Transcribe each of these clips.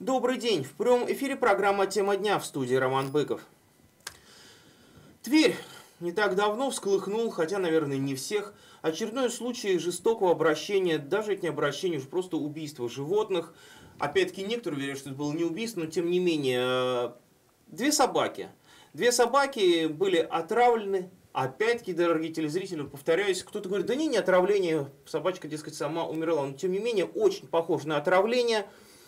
Добрый день. В прямом эфире программа «Тема дня», в студии Роман Быков. Тверь не так давно всколыхнул, хотя, наверное, не всех, очередной случай жестокого обращения, даже это не обращение, уже просто убийство животных. Опять-таки, некоторые верят, что это было не убийство, но тем не менее, две собаки. Две собаки были отравлены. Опять-таки, дорогие телезрители, повторяюсь, кто-то говорит, да не отравление, собачка, дескать, сама умерла. Но, тем не менее, очень похоже на отравление.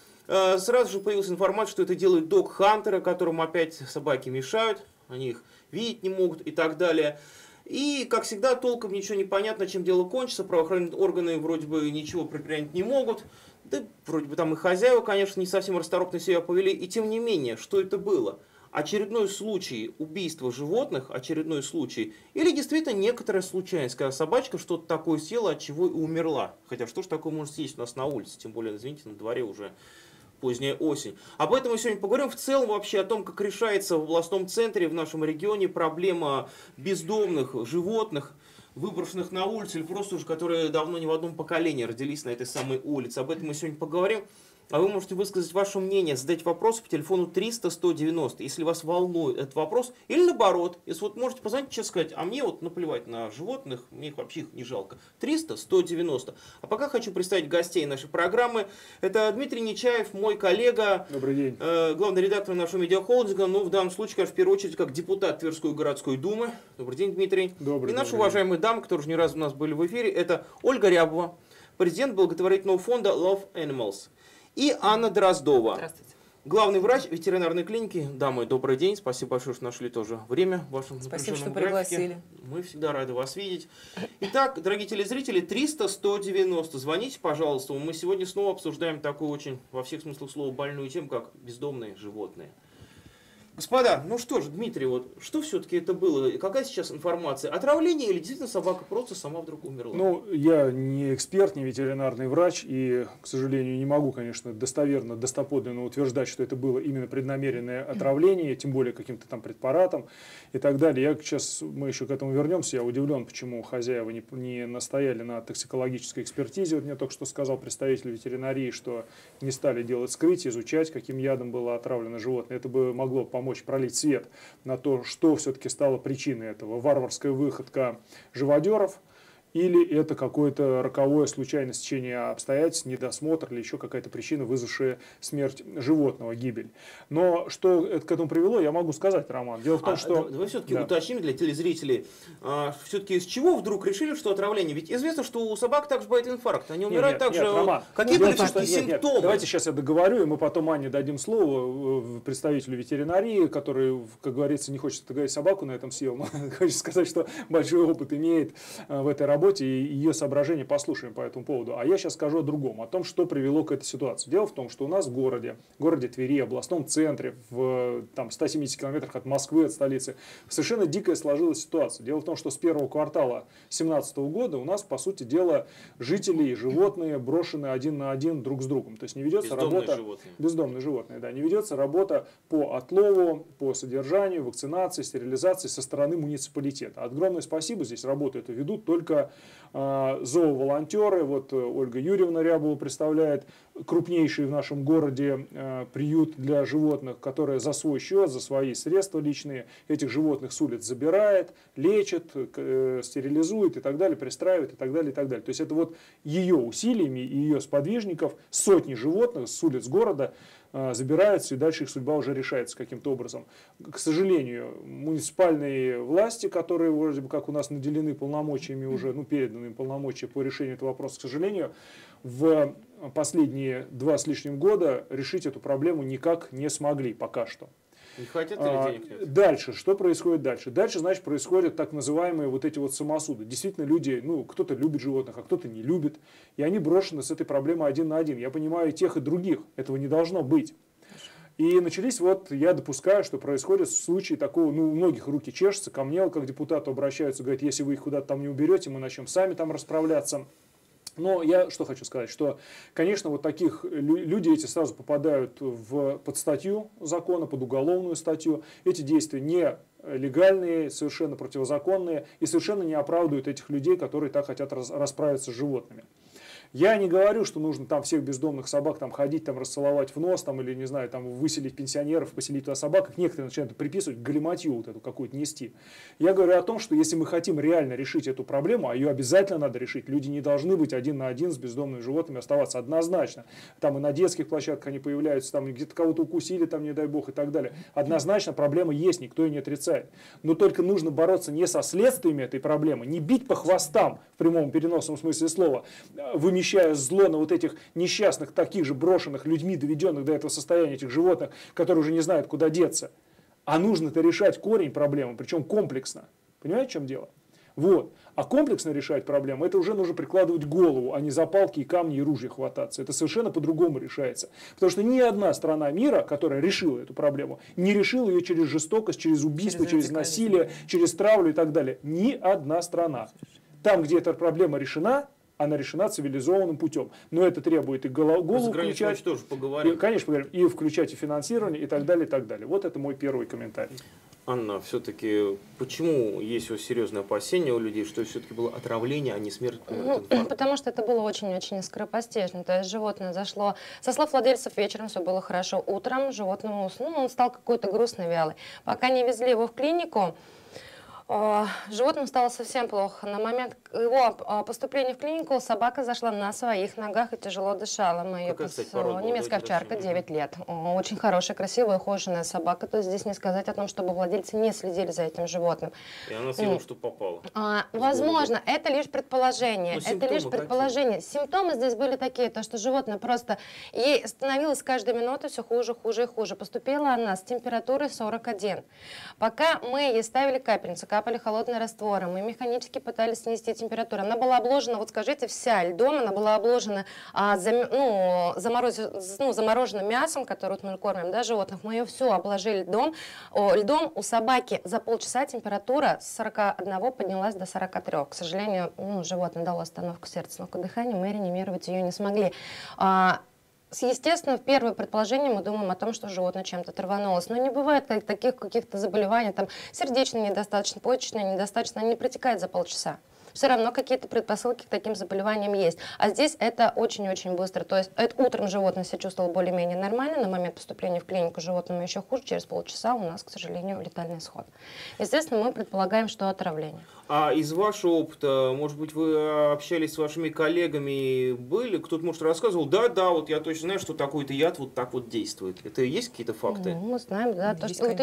Сразу же появилась информация, что это делают дог-хантеры, которым опять собаки мешают, они их видеть не могут и так далее. И, как всегда, толком ничего не понятно, чем дело кончится, правоохранительные органы вроде бы ничего предпринять не могут, да вроде бы там и хозяева, конечно, не совсем расторопно себя повели, и тем не менее, что это было? Очередной случай убийства животных, очередной случай, или действительно некоторая случайность, когда собачка что-то такое съела, от чего и умерла. Хотя что ж такое может съесть у нас на улице, тем более, извините, на дворе уже поздняя осень. Об этом мы сегодня поговорим. В целом вообще о том, как решается в областном центре, в нашем регионе проблема бездомных животных, выброшенных на улицу, или просто уже которые давно не в одном поколении родились на этой самой улице. Об этом мы сегодня поговорим. А вы можете высказать ваше мнение, задать вопрос по телефону 300-190, если вас волнует этот вопрос, или наоборот, если вот можете позвонить, честно сказать, а мне вот наплевать на животных, мне их вообще их не жалко. 300-190. А пока хочу представить гостей нашей программы. Это Дмитрий Нечаев, мой коллега, добрый день. Главный редактор нашего медиахолдинга, но в данном случае, конечно, в первую очередь, как депутат Тверской городской думы. Добрый день, Дмитрий. Добрый, и наши уважаемые дамы, которые уже не раз у нас были в эфире, это Ольга Рябова, президент благотворительного фонда Love Animals. И Анна Дроздова. Здравствуйте. Главный врач ветеринарной клиники. Дамы, добрый день. Спасибо большое, что нашли тоже время в вашем Спасибо, что графике. пригласили. Мы всегда рады вас видеть. Итак, дорогие телезрители, 300-190. Звоните, пожалуйста. Мы сегодня снова обсуждаем такую очень, во всех смыслах слова, больную тему, как бездомные животные. Господа, ну что ж, Дмитрий, вот что все-таки это было? Какая сейчас информация? Отравление или действительно собака просто сама вдруг умерла? Ну, я не эксперт, не ветеринарный врач, и, к сожалению, не могу, конечно, достоверно, достоподлинно утверждать, что это было именно преднамеренное отравление, тем более каким-то там препаратом и так далее. Мы еще к этому вернемся. Я удивлен, почему хозяева не настояли на токсикологической экспертизе. Вот мне только что сказал представитель ветеринарии, что не стали делать вскрытие, изучать, каким ядом было отравлено животное. Это бы могло помочь пролить свет на то, что все-таки стало причиной этого. Варварская выходка живодеров, или это какое-то роковое случайное стечение обстоятельств, недосмотр или еще какая-то причина, вызвавшая смерть животного, гибель. Но что это к этому привело, я могу сказать, Роман. Дело в том, что... Давай все-таки уточним для телезрителей. Все-таки с чего вдруг решили, что отравление? Ведь известно, что у собак также бывает инфаркт. Они умирают также... Роман, какие-то симптомы? Давайте сейчас я договорю, и мы потом Анне дадим слово, представителю ветеринарии, который, как говорится, не хочет говорить, собаку на этом съел, но хочет сказать, что большой опыт имеет в этой работе, и ее соображения послушаем по этому поводу. А я сейчас скажу о другом, о том, что привело к этой ситуации. Дело в том, что у нас в городе Твери, областном центре, в 170 километрах от Москвы, от столицы, совершенно дикая сложилась ситуация. Дело в том, что с первого квартала 2017 года у нас, по сути дела, жители и животные брошены один на один друг с другом. То есть не ведется работа... Бездомные животные, да. Не ведется работа по отлову, по содержанию, вакцинации, стерилизации со стороны муниципалитета. Огромное спасибо, здесь работу эту ведут только зооволонтеры. Вот Ольга Юрьевна Рябова представляет крупнейший в нашем городе приют для животных, который за свой счет, за свои средства личные этих животных с улиц забирает, лечит, стерилизует и так далее, пристраивает и так далее, и так далее. То есть это вот ее усилиями и ее сподвижников сотни животных с улиц города забираются, и дальше их судьба уже решается каким-то образом. К сожалению, муниципальные власти, которые вроде бы как у нас наделены полномочиями уже, переданы им полномочия по решению этого вопроса, к сожалению, в последние 2 с лишним года решить эту проблему никак не смогли пока что. Не хотят или денег нет? Дальше, что происходит дальше? Дальше, значит, происходят так называемые вот эти вот самосуды. Действительно, люди, кто-то любит животных, а кто-то не любит. И они брошены с этой проблемой один на один. Я понимаю и тех, и других. Этого не должно быть. И начались, я допускаю, что происходит в случае такого, у многих руки чешутся, ко мне, как депутату, обращаются, говорят, если вы их куда-то там не уберете, мы начнем сами там расправляться. Но я что хочу сказать, что, конечно, вот таких люди эти сразу попадают под статью закона, под уголовную статью. Эти действия не легальные, совершенно противозаконные и совершенно не оправдывают этих людей, которые так хотят расправиться с животными. Я не говорю, что нужно там всех бездомных собак там ходить, там расцеловать в нос, там, или, не знаю, там выселить пенсионеров, поселить туда собак, как некоторые начинают приписывать, галиматью вот эту какую-то нести. Я говорю о том, что если мы хотим реально решить эту проблему, а ее обязательно надо решить, люди не должны быть один на один с бездомными животными оставаться однозначно. Там и на детских площадках они появляются, там где-то кого-то укусили, там, не дай бог, и так далее. Однозначно проблема есть, никто ее не отрицает. Но только нужно бороться не со следствиями этой проблемы, не бить по хвостам, в прямом переносном смысле слова, вымещая зло на вот этих несчастных, таких же брошенных людьми, доведенных до этого состояния этих животных, которые уже не знают, куда деться. А нужно-то решать корень проблемы, причем комплексно. Понимаете, в чем дело? Вот. А комплексно решать проблему, это уже нужно прикладывать голову, а не за палки и камни и ружья хвататься. Это совершенно по-другому решается. Потому что ни одна страна мира, которая решила эту проблему, не решила ее через жестокость, через убийство, через насилие, через травлю и так далее. Ни одна страна. Там, где эта проблема решена, она решена цивилизованным путем. Но это требует и голову включать, тоже поговорим. И, конечно, поговорим, и включать и финансирование, и так далее, и так далее. Вот это мой первый комментарий. Анна, все-таки почему есть серьезное опасение у людей, что все-таки было отравление, а не смерть? Потому что это было очень-очень скоропостижно. То есть животное зашло, со слов владельцев, вечером все было хорошо, утром животному он стал какой-то грустный, вялый. Пока не везли его в клинику, животному стало совсем плохо. На момент его поступления в клинику собака зашла на своих ногах и тяжело дышала. Мы ее немецкая овчарка, 9 лет. Очень хорошая, красивая, ухоженная собака. То есть здесь не сказать о том, чтобы владельцы не следили за этим животным. И она съела, что попало. Возможно, это лишь предположение. Это лишь предположение. Какие? Симптомы здесь были такие, то что животное просто ей становилось с каждой минутой все хуже, хуже и хуже. Поступила она с температурой 41. Пока мы ей ставили капельницу, капали холодные растворы, мы механически пытались снизить температуру. Она была обложена, вот скажите, вся льдом, она была обложена замороженным мясом, которое вот мы кормим, да, животных. Мы ее все обложили льдом. Льдом у собаки за полчаса температура с 41 поднялась до 43. К сожалению, животное дало остановку сердца, но дыхания, мы реанимировать ее не смогли. Естественно, в первое предположение мы думаем о том, что животное чем-то траванулось. Но не бывает таких каких-то заболеваний, там сердечной недостаточно, почечной недостаточно, они не протекают за полчаса. Все равно какие-то предпосылки к таким заболеваниям есть. А здесь это очень-очень быстро. То есть утром животное себя чувствовало более-менее нормально, на момент поступления в клинику животному еще хуже, через полчаса у нас, к сожалению, летальный исход. Естественно, мы предполагаем, что отравление. А из вашего опыта, может быть, вы общались с вашими коллегами, кто-то, может, рассказывал, да, вот я точно знаю, что такой-то яд вот так вот действует. Это есть какие-то факты? Мы знаем, да, то, Есть, что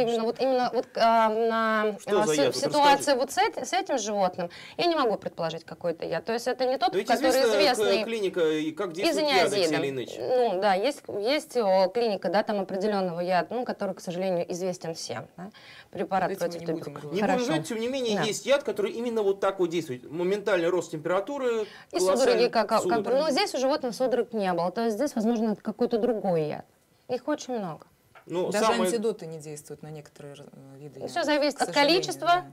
в ситуации вот с этим животным я не могу предположить какой-то яд. То есть это не тот, который известный. Клиника, и как действует яды, те или иначе. Да, есть клиника, да, там определенного яда, который, к сожалению, известен всем. Да? Препарат против туберкулеза. Не будем говорить, тем не менее, есть яд, который именно вот так вот действует. Моментальный рост температуры. И судороги, но здесь у животных судорог не было. То есть здесь, возможно, это какой-то другой яд. Их очень много. Даже антидоты не действуют на некоторые виды. Все зависит от количества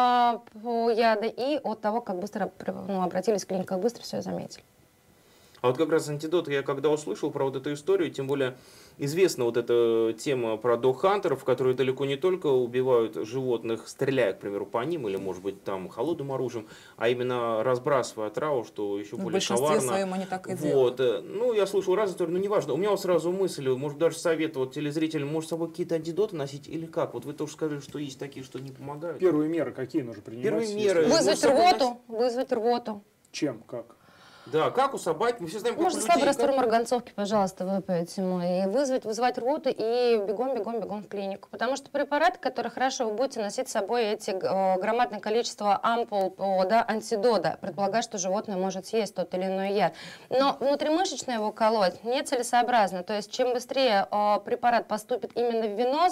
яда и от того, как быстро обратились в клинику, как быстро все заметили. А вот как раз антидоты, я когда услышал про вот эту историю, тем более известна вот эта тема про дог-хантеров, которые далеко не только убивают животных, стреляя, к примеру, по ним, или, может быть, там холодным оружием, а именно разбрасывая отраву, что еще более коварно. В большинстве своем они так и делают. Я слышал разные истории, но неважно. У меня вот сразу мысль, может, даже совет телезрителям, может, с собой какие-то антидоты носить или как? Вот вы тоже сказали, что есть такие, что не помогают. Первые меры какие нужно принимать? Первые меры. Вызвать рвоту. Чем? Как? Да, как у собак, мы все знаем, как у людей. Можно слабый раствор марганцовки, пожалуйста, выпить ему, и вызывать рвоту, и бегом в клинику. Потому что препараты, которые хорошо вы будете носить с собой эти громадное количество ампул антидота, предполагая, что животное может съесть тот или иной яд. Но внутримышечно его колоть нецелесообразно. То есть, чем быстрее препарат поступит именно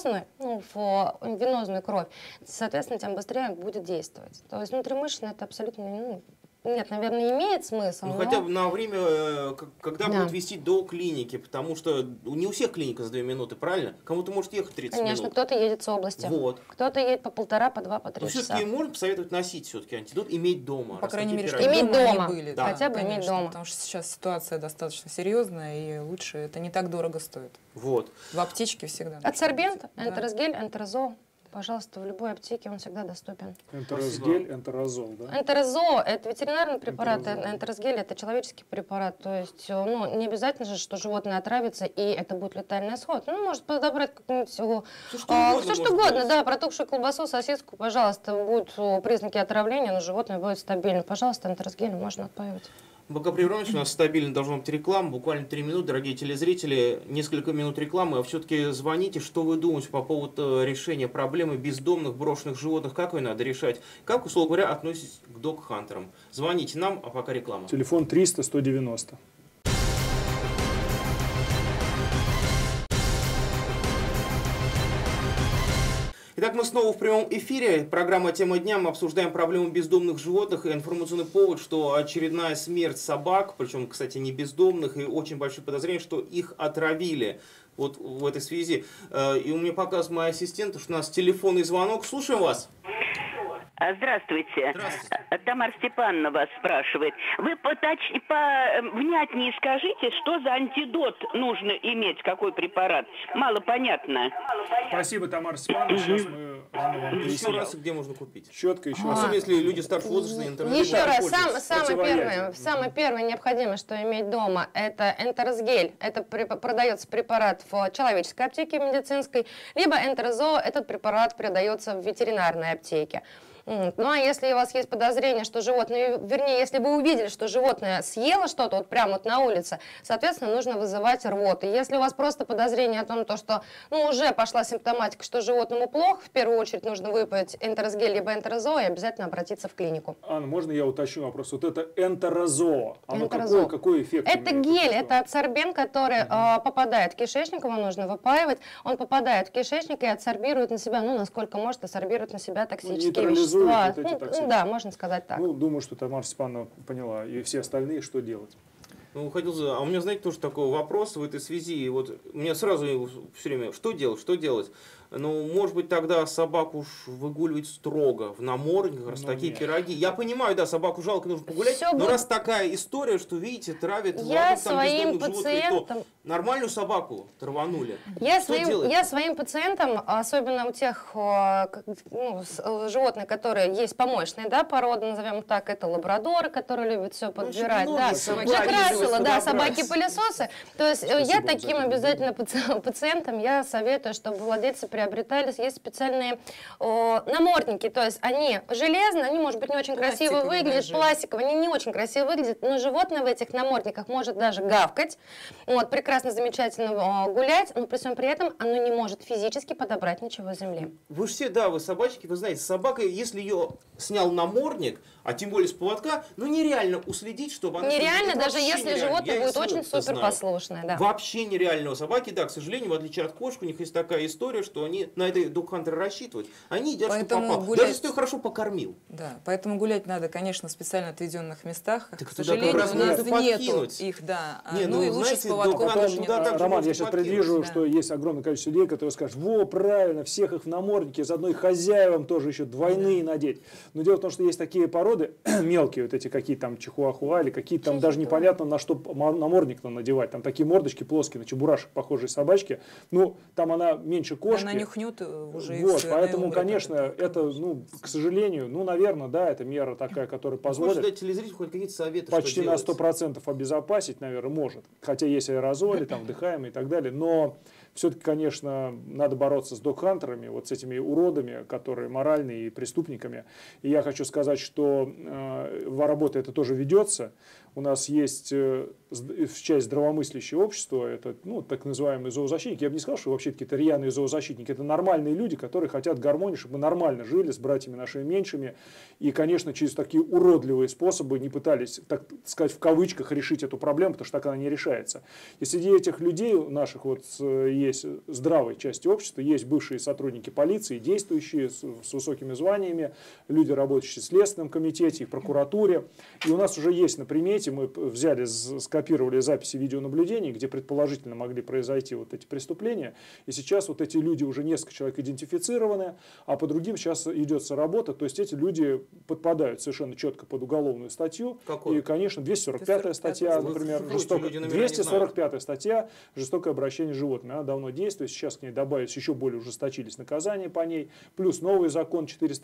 в венозную кровь, соответственно, тем быстрее будет действовать. То есть, внутримышечно это абсолютно нет, наверное, имеет смысл. Хотя бы на время, когда будут вести до клиники, потому что не у всех клиника за 2 минуты, правильно? Кому-то может ехать 30 минут. Конечно, кто-то едет с области. Вот. Кто-то едет по 1,5, по 2, по 3 часа. Все-таки можно посоветовать носить все-таки антидот, иметь дома. По крайней мере, чтобы иметь дома. Были, да, хотя бы иметь дома. Потому что сейчас ситуация достаточно серьезная, и лучше это не так дорого стоит. Вот. В аптечке всегда. Адсорбент, энтеросгель, энтерозол. Пожалуйста, в любой аптеке он всегда доступен. Энтеросгель, энтерозол, да? Энтерозоо – это ветеринарный препарат, Энтерозол. энтеросгель – это человеческий препарат. То есть, ну, не обязательно же, что животное отравится, и это будет летальный исход. Ну, может подобрать какую-нибудь всего… Все что угодно, да, протухшую колбасу, сосиску, пожалуйста, будут признаки отравления, но животное будет стабильно. Пожалуйста, энтеросгель можно отпаивать. Пока прервемся, у нас стабильно должна быть реклама, буквально 3 минуты, дорогие телезрители, несколько минут рекламы, а все-таки звоните, что вы думаете по поводу решения проблемы бездомных брошенных животных, как ее надо решать, как, условно говоря, относитесь к дог-хантерам. Звоните нам, а пока реклама. Телефон 300-190. Итак, мы снова в прямом эфире. Программа «Тема дня». Мы обсуждаем проблему бездомных животных и информационный повод, что очередная смерть собак, причем, кстати, не бездомных, и очень большое подозрение, что их отравили. Вот в этой связи. И у меня показывает мой ассистент, что у нас телефонный звонок. Слушаем вас. Здравствуйте. Здравствуйте. Тамара Степановна вас спрашивает. Вы повнятнее скажите, что за антидот нужно иметь, какой препарат? Мало понятно. Спасибо, Тамара Степановна. Сейчас мы рано вам Еще поясним. раз, где можно купить? Четко еще раз. Особенно если люди старшего возраста на интернете. Еще раз, пользуются. самое первое необходимое, что иметь дома, это энтеросгель. Это продается препарат в человеческой аптеке медицинской, либо энтерозоо, этот препарат продается в ветеринарной аптеке. Ну а если у вас есть подозрение, что животное, вернее, если вы увидели, что животное съело что-то вот прямо вот на улице, соответственно, нужно вызывать рвоту. Если у вас просто подозрение о том, что уже пошла симптоматика, что животному плохо, в первую очередь нужно выпить энтеросгель либо энтерозоо и обязательно обратиться в клинику. Анна, можно я уточню вопрос? Вот это энтерозоо, оно Энтерозоо. какой эффект Это имеет? гель, Что? это адсорбент, который попадает в кишечник, его нужно выпаивать, он попадает в кишечник и адсорбирует на себя, насколько может, адсорбирует на себя токсические нейтрализует вещества. вот эти токсины. Да, можно сказать так. Ну, думаю, что Тамара Степановна поняла. И все остальные, что делать? А у меня, знаете, тоже такой вопрос в этой связи. И вот у меня сразу все время, что делать? Ну, может быть, тогда собаку уж выгуливать строго, в намордниках, раз такие нет. пироги. Я понимаю, да, собаку жалко, нужно погулять, Всё но будет. раз такая история, что, видите, травят Я вокруг там своим бездомных животных, то пациентам- нормальную собаку траванули. Я Что делать? своим пациентам, особенно у тех животных, которые есть помощные, да, породы, назовем так, это лабрадоры, которые любят все подбирать, много да, собак Джек есть, Рассела, да, подобрать. собаки-пылесосы. То есть я вам за таким это. обязательно пациентам я советую, чтобы владельцы приобретали, есть специальные намордники, то есть они железные, они, может быть, не очень красиво Пластиковые выглядят, даже. пластиковые, они не очень красиво выглядят, но животное в этих намордниках может даже гавкать, вот, прекрасно, замечательно гулять, но при всем при этом оно не может физически подобрать ничего с земли. Вы же все, да, вы собачки, вы знаете, собака, если ее снял намордник, а тем более с поводка, ну нереально уследить, чтобы она... Нереально, Это даже вообще если нереально. животное Я будет из своего очень опыта супер знаю. послушное, да. Вообще нереально. У собаки, да, к сожалению, в отличие от кошек, у них есть такая история, что они на этой док-хантера рассчитывают. Они едят, что Поэтому попало. гулять- Даже если ты ее хорошо покормил. Да, поэтому гулять надо, конечно, в специально отведенных местах. Так К туда сожалению, как раз у нас надо нету подкинуть. их, да. Не, Ну ну, и лучше знаете, с поводком доктор тоже туда не так же Роман, можно я сейчас подкинуть. предвижу, да. что есть огромное количество людей, которые скажут: во, правильно, всех их в наморднике, заодно и хозяевам тоже еще двойные надеть. Но дело в том, что есть такие породы, мелкие, вот эти какие там чихуахуа, или какие там даже непонятно на что намордник-то надевать. Там такие мордочки плоские, на чебурашек похожие собачки. Ну, там она меньше кошки. Она нюхнет уже и Вот, всё, поэтому, она и умрет конечно, от этого. это, ну, к сожалению, ну, наверное, да, это мера такая, которая Хочешь позволит дать телезрителю хоть какие-то советы, почти что на делать? 100% обезопасить, наверное, может. Хотя есть аэрозоли, там, вдыхаемые и так далее. Но все-таки, конечно, надо бороться с док-хантерами, вот с этими уродами, которые моральные и преступниками. И я хочу сказать, что работа эта тоже ведется. У нас есть часть здравомыслящего общества, это, ну, так называемые зоозащитники. Я бы не сказал, что вообще какие-то рьяные зоозащитники. Это нормальные люди, которые хотят гармонии, чтобы мы нормально жили с братьями нашими меньшими. И, конечно, через такие уродливые способы не пытались, так сказать, в кавычках решить эту проблему, потому что так она не решается. И среди этих людей наших вот есть здравой части общества, есть бывшие сотрудники полиции, действующие с высокими званиями, люди, работающие в Следственном комитете и в прокуратуре. И у нас уже есть на примете, мы взяли, скопировали записи видеонаблюдений, где предположительно могли произойти вот эти преступления. И сейчас вот эти люди, уже несколько человек идентифицированы, а по другим сейчас идется работа. То есть эти люди подпадают совершенно четко под уголовную статью. Какую? И, конечно, 245-я статья, Вы например, люди номера не знают. 245-я статья «Жестокое обращение с животными». Она давно действует, сейчас к ней добавились, еще более ужесточились наказания по ней, плюс новый закон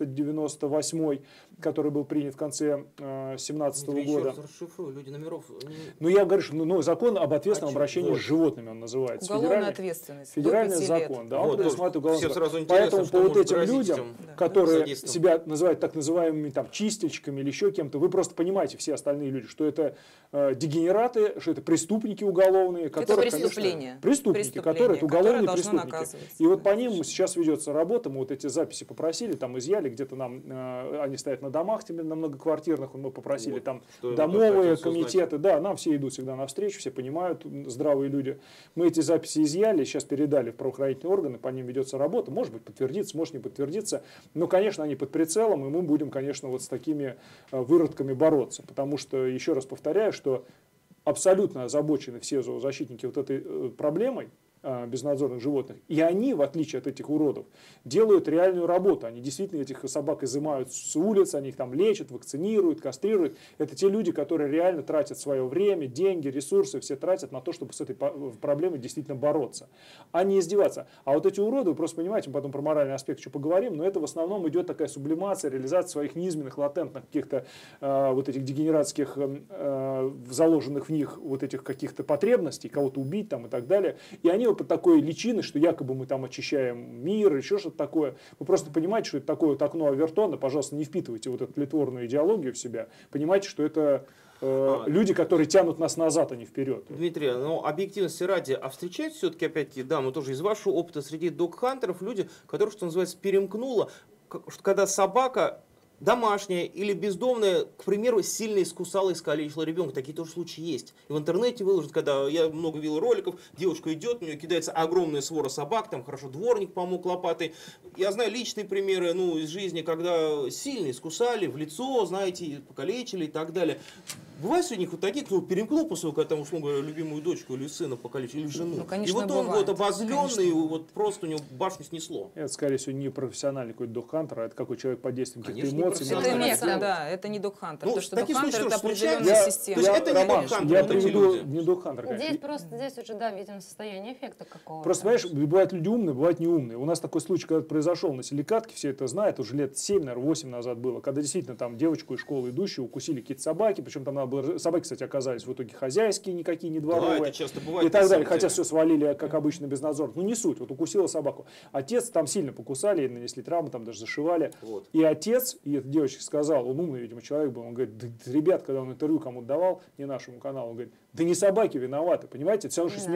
498, который был принят в конце 2017 года. Расшифруй, люди номеров... Ну, я говорю, что закон об ответственном обращении с животными он называется. Уголовная ответственность. Федеральный до 5 лет. закон, да, Вот, он предусматривает уголовное. сразу интересно, Поэтому что по вот может этим грозить людям, этим которые садистам. себя называют так называемыми там чистильщиками или еще кем-то, вы просто понимаете, все остальные люди, что это дегенераты, что это преступники уголовные, которые, преступление. Преступники, которые это уголовные должно преступники. наказываться. И вот по ним сейчас ведется работа, мы вот эти записи попросили, там изъяли, где-то нам, они стоят на домах, на многоквартирных, мы попросили Вот, там что я домовые хотел узнать. комитеты, да, нам все идут всегда навстречу, все понимают, здравые люди. Мы эти записи изъяли, сейчас передали в правоохранительные органы, по ним ведется работа, может быть подтвердится, может не подтвердится, но, конечно, они под прицелом, и мы будем, конечно, вот с такими выродками бороться, потому что, еще раз повторяю, что абсолютно озабочены все зоозащитники вот этой проблемой безнадзорных животных. И они, в отличие от этих уродов, делают реальную работу. Они действительно этих собак изымают с улиц, они их там лечат, вакцинируют, кастрируют. Это те люди, которые реально тратят свое время, деньги, ресурсы, все тратят на то, чтобы с этой проблемой действительно бороться, а не издеваться. А вот эти уроды, вы просто понимаете, мы потом про моральный аспект еще поговорим, но это в основном идет такая сублимация, реализация своих низменных, латентных каких-то вот этих дегенератских, заложенных в них вот этих каких-то потребностей, кого-то убить там и так далее. И они под такой личиной, что якобы мы там очищаем мир, или еще что-то такое. Вы просто понимаете, что это такое вот окно Авертона, пожалуйста, не впитывайте вот эту тлетворную идеологию в себя. Понимаете, что это люди, которые тянут нас назад, а не вперед. Дмитрий, но объективности ради, а встречаются все-таки, опять-таки, да, мы тоже из вашего опыта, среди дог-хантеров люди, которых, что называется, перемкнуло, когда собака домашняя или бездомная, к примеру, сильно искусала и искалечила ребенка. Такие тоже случаи есть. И в интернете выложат, когда я много видел роликов, девушка идет, у нее кидается огромная свора собак, там хорошо дворник помог лопатой. Я знаю личные примеры из жизни, когда сильно искусали в лицо, знаете, покалечили и так далее. Бывает среди них вот такие, кто перемкнул после того, когда там, условно говоря, любимую дочку или сына покалечили, или жену. Конечно, и вот он бывает. вот обозленный, вот просто у него башню снесло. Это, скорее всего, не профессиональный какой-то дог-хантер, а это какой человек под действием каких-то Конечно, не эмоций. профессиональный. Это место, да, это не дог-хантер. Ну, То, что такие дог-хантер случаи это тоже определенная случаются. система. То есть это не Роман, дог-хантер, я вот эти приведу люди. не дог-хантер. Здесь просто, здесь уже, да, видим состояние эффекта какого-то. Просто, понимаешь, бывают люди умные, бывают неумные. У нас такой случай, когда произошел на Силикатке, все это знают, уже лет 7, наверное, 8 назад было, когда действительно там девочку из школы идущую укусили какие-то собаки, причем там надо было... Собаки, кстати, оказались в итоге хозяйские, никакие не дворовые. Да, это часто бывает. И так на далее. самом Хотя деле. все свалили, как обычно, без надзора. Ну, не суть. Вот укусила собаку. Отец там сильно покусали, ей нанесли травму, там даже зашивали. Вот. И отец, и эта девочка сказал, он умный, видимо, человек был, он говорит, да, ребят, когда он интервью кому-то давал, не нашему каналу, он говорит, да не собаки виноваты, понимаете? Все равно, что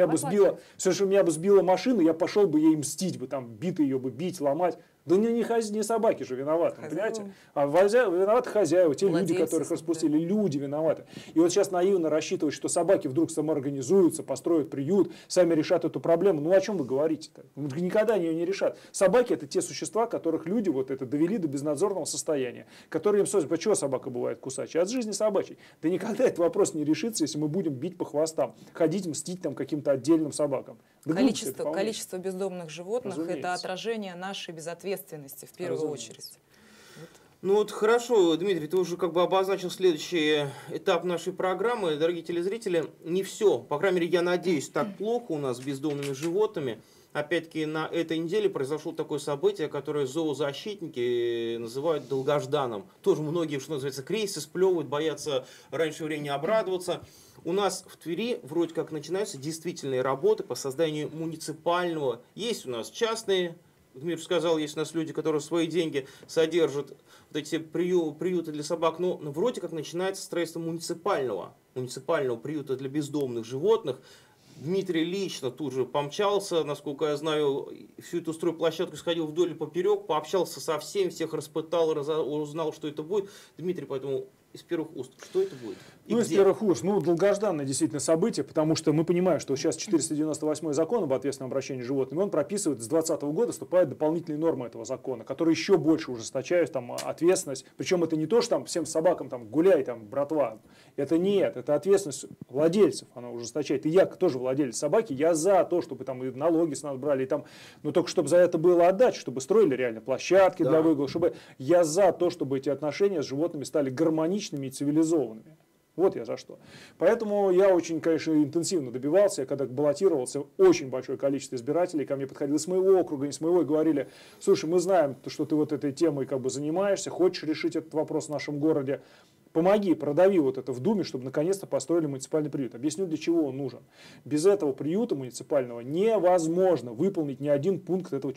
меня бы сбила машина, я пошел бы ей мстить бы, там, битый ее бы бить, ломать. Да не собаки же виноваты, понимаете? А виноваты хозяева, те люди, которых распустили, люди виноваты. И вот сейчас наивно рассчитывать, что собаки вдруг самоорганизуются, построят приют, сами решат эту проблему. Ну о чем вы говорите-то? Никогда они ее не решат. Собаки это те существа, которых люди вот это довели до безнадзорного состояния, которые им создают. Почему собака бывает кусачей? От жизни собачьей. Да никогда этот вопрос не решится, если мы будем бить по хвостам, ходить мстить там каким-то отдельным собакам. Да Количество бездомных животных это отражение нашей безответственности в первую очередь. Ну вот хорошо, Дмитрий, ты уже как бы обозначил следующий этап нашей программы. Дорогие телезрители, не все, по крайней мере, я надеюсь, так плохо у нас с бездомными животными. Опять-таки на этой неделе произошло такое событие, которое зоозащитники называют долгожданным. Тоже многие, что называется, крейсы сплевывают, боятся раньше времени обрадоваться. У нас в Твери вроде как начинаются действительные работы по созданию муниципального. Есть у нас частные, Дмитрий сказал, есть у нас люди, которые свои деньги содержат вот эти приюты для собак, но вроде как начинается строительство муниципального приюта для бездомных животных. Дмитрий лично тут же помчался, насколько я знаю, всю эту стройплощадку сходил вдоль и поперек, пообщался со всеми, всех распытал, узнал, что это будет. Дмитрий, поэтому из первых уст, что это будет? Из первых уст. Долгожданное действительно событие, потому что мы понимаем, что сейчас 498 закон об ответственном обращении с животными, он прописывает, с 2020 года вступают дополнительные нормы этого закона, которые еще больше ужесточают там, ответственность. Причем это не то, что там, всем собакам там, гуляй, там, братва. Это нет, это ответственность владельцев, она ужесточает. И я тоже владелец собаки, я за то, чтобы там и налоги с нас брали, и там, но только чтобы за это было отдача, чтобы строили реально площадки для выгула, чтобы я за то, чтобы эти отношения с животными стали гармоничными и цивилизованными. Вот я за что. Поэтому я очень, конечно, интенсивно добивался. Я когда баллотировался, очень большое количество избирателей ко мне подходило с моего округа, не с моего, и говорили: слушай, мы знаем, что ты вот этой темой как бы занимаешься, хочешь решить этот вопрос в нашем городе. Помоги, продави вот это в Думе, чтобы наконец-то построили муниципальный приют. Объясню, для чего он нужен. Без этого приюта муниципального невозможно выполнить ни один пункт этого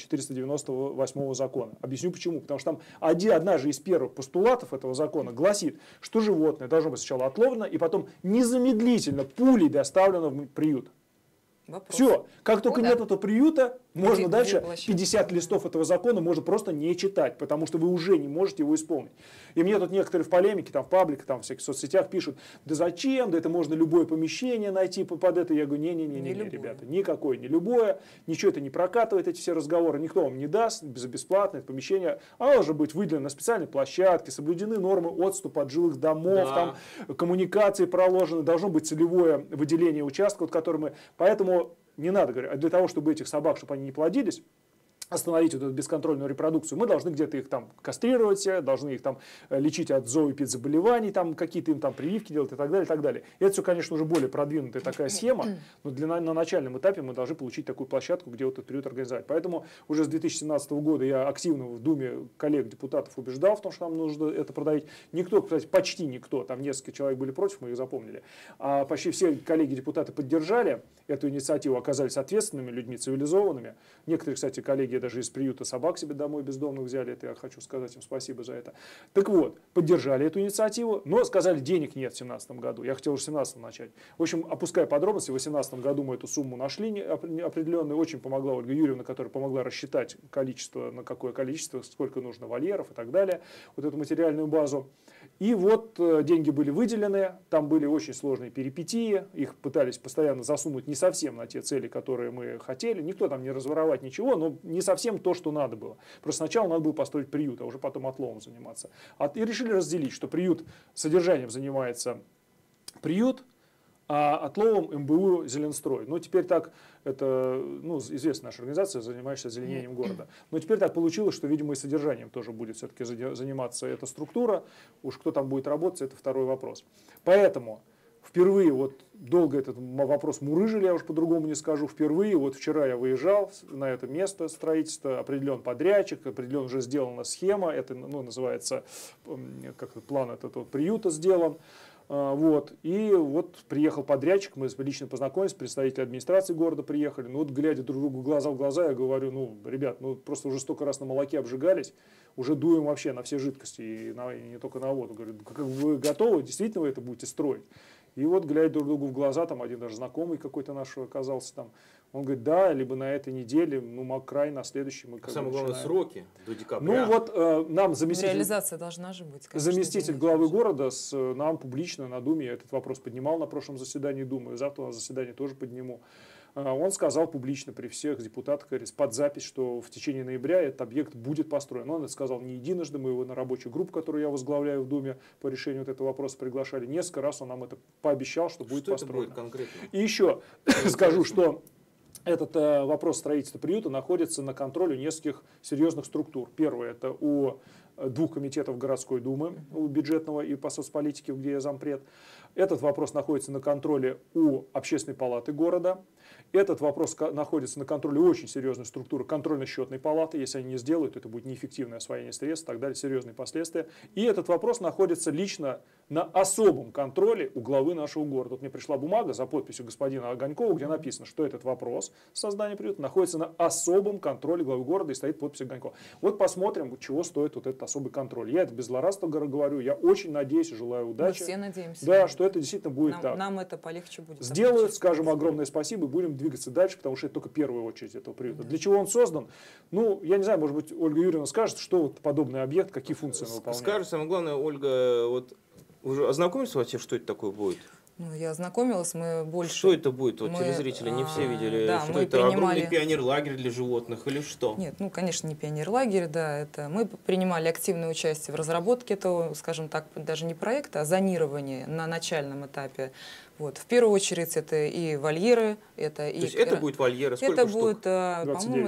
498 закона. Объясню почему. Потому что там одна же из первых постулатов этого закона гласит, что животное должно быть сначала отловлено и потом незамедлительно пулей доставлено в приют. Вопрос. Все, как только нет этого приюта, можно дальше площадки? 50 листов этого закона можно просто не читать, потому что вы уже не можете его исполнить. И мне тут некоторые в полемике, там в пабликах, там в всяких соцсетях пишут: да зачем, да это можно любое помещение найти под это. Я говорю: не, ребята, никакое, не любое, ничего это не прокатывает, эти все разговоры, никто вам не даст бесплатно это помещение. Оно должно быть выделено на специальной площадке, соблюдены нормы отступа от жилых домов, там коммуникации проложены, должно быть целевое выделение участков, который мы... Поэтому не надо говорить, а для того, чтобы этих собак, чтобы они не плодились, остановить вот эту бесконтрольную репродукцию, мы должны где-то их там кастрировать, должны их там лечить от зооэпидзаболеваний, там какие-то им там прививки делать и так далее, и так далее. И это все, конечно, уже более продвинутая такая схема, но на начальном этапе мы должны получить такую площадку, где вот этот приют организовать. Поэтому уже с 2017 года я активно в Думе коллег-депутатов убеждал в том, что нам нужно это продавить. Никто, кстати, почти никто, там несколько человек были против, мы их запомнили, а почти все коллеги-депутаты поддержали эту инициативу, оказались ответственными людьми, цивилизованными. Некоторые, кстати, коллеги даже из приюта собак себе домой бездомных взяли, это я хочу сказать им спасибо за это. Так вот, поддержали эту инициативу, но сказали, денег нет в 2017 году. Я хотел уже в 2017 начать. В общем, опуская подробности, в 2018 году мы эту сумму нашли определенную. Очень помогла Ольга Юрьевна, которая помогла рассчитать количество, на какое количество, сколько нужно вольеров и так далее, вот эту материальную базу. И вот деньги были выделены, там были очень сложные перипетии, их пытались постоянно засунуть не совсем на те цели, которые мы хотели, никто там не разворовать ничего, но не совсем то, что надо было. Просто сначала надо было построить приют, а уже потом отловом заниматься. И решили разделить, что приют содержанием занимается приют, а отловом МБУ «Зеленстрой». Ну, теперь так, это известная наша организация, занимающаяся озеленением города. Но теперь так получилось, что, видимо, и содержанием тоже будет все-таки заниматься эта структура. Уж кто там будет работать, это второй вопрос. Поэтому впервые, вот долго этот вопрос мурыжили, я уж по-другому не скажу, впервые, вот вчера я выезжал на это место строительства, определен подрядчик, определен уже сделана схема, это называется, как план этого приюта сделан. Вот. И вот приехал подрядчик, мы лично познакомились, представители администрации города приехали. Ну вот глядя друг другу глаза в глаза, я говорю: ребят, просто уже столько раз на молоке обжигались, уже дуем вообще на все жидкости, и не только на воду. Говорю: как вы готовы, действительно вы это будете строить? И вот, глядя друг другу в глаза, там один даже знакомый какой-то наш оказался там, он говорит: да, либо на этой неделе, край на следующий мы самое главное, сроки до декабря. Ну вот нам заместитель... Реализация должна же быть. Заместитель главы города нам публично на Думе этот вопрос поднимал на прошлом заседании Думы, завтра на заседании тоже подниму. Он сказал публично при всех депутатах, под запись, что в течение ноября этот объект будет построен. Он это сказал не единожды, мы его на рабочую группу, которую я возглавляю в Думе, по решению вот этого вопроса приглашали. Несколько раз он нам это пообещал, что будет построено. Это будет конкретно? И еще скажу, что этот вопрос строительства приюта находится на контроле нескольких серьезных структур. Первое — это у 2 комитетов городской думы, у бюджетного и по соцполитике, где я зампред. Этот вопрос находится на контроле у общественной палаты города. Этот вопрос находится на контроле очень серьезной структуры контрольно-счетной палаты. Если они не сделают, это будет неэффективное освоение средств и так далее, серьезные последствия. И этот вопрос находится лично на особом контроле у главы нашего города. Вот мне пришла бумага за подписью господина Огонькова, где написано, что этот вопрос создания приюта находится на особом контроле главы города и стоит подпись Огонькова. Вот посмотрим, чего стоит вот этот особый контроль. Я это без злорадства говорю, я очень надеюсь и желаю удачи. Мы все надеемся. Да, что это действительно будет так. Нам это полегче будет. Сделают, скажем огромное спасибо, и будем двигаться дальше, потому что это только первая очередь этого приюта. Да. Для чего он создан? Я не знаю, может быть, Ольга Юрьевна скажет, что вот подобный объект, какие функции он выполняет. Скажет, самое главное, Ольга, вот уже ознакомились вообще, что это такое будет? Я ознакомилась, мы больше... Что это будет? Вот телезрители не все видели. Да, что это огромный пионер-лагерь для животных или что? Нет, конечно, не пионер-лагерь, да. Это мы принимали активное участие в разработке этого, скажем так, даже не проекта, а зонирования на начальном этапе Вот. В первую очередь это и вольеры, это и... То есть это будет вольеры? Сколько это штук? будет, по-моему,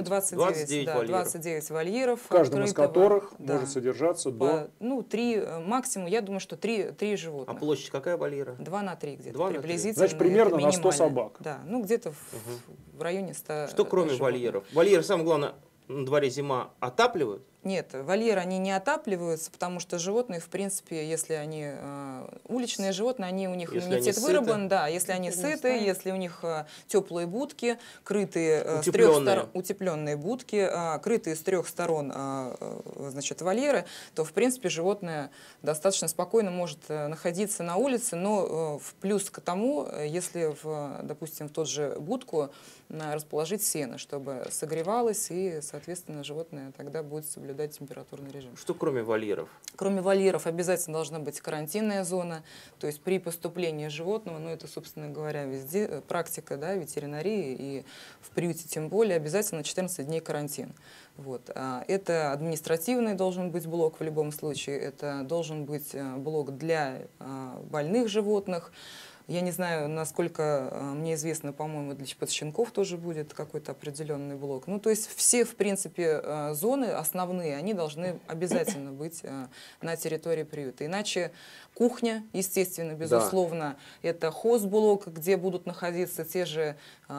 29 вольеров. В каждом из которых да, может содержаться до... Ну, 3, максимум, я думаю, что 3 животных. А площадь какая вольера? 2 на 3 где-то 2 на 3. приблизительно. Значит, примерно на 100 собак. Да, ну где-то в районе 100 Что кроме животных. вольеров? Вольеры, самое главное, на дворе зима, отапливают? Нет, вольеры, они не отапливаются, потому что животные, в принципе, если они уличные животные, они, у них Если иммунитет они выработан, сыты. да, если они сыты, если у них теплые будки, крытые с 3 Утепленные. сторон, утепленные будки, крытые с 3 сторон, значит, вольеры, то, в принципе, животное достаточно спокойно может находиться на улице, но в плюс к тому, если, допустим, в тот же будку расположить сено, чтобы согревалось, и, соответственно, животное тогда будет соблюдать температурный режим. Что кроме вольеров? Кроме вольеров обязательно должна быть карантинная зона, то есть при поступлении животного, ну это, собственно говоря, везде практика, да, ветеринарии, и в приюте тем более, обязательно 14 дней карантин. Вот. Это административный должен быть блок в любом случае, это должен быть блок для больных животных. Я не знаю, насколько мне известно, по-моему, для щенков тоже будет какой-то определенный блок. Ну, то есть все, в принципе, зоны основные, они должны обязательно быть на территории приюта. Иначе кухня, естественно, безусловно, да. Это хозблок, где будут находиться те же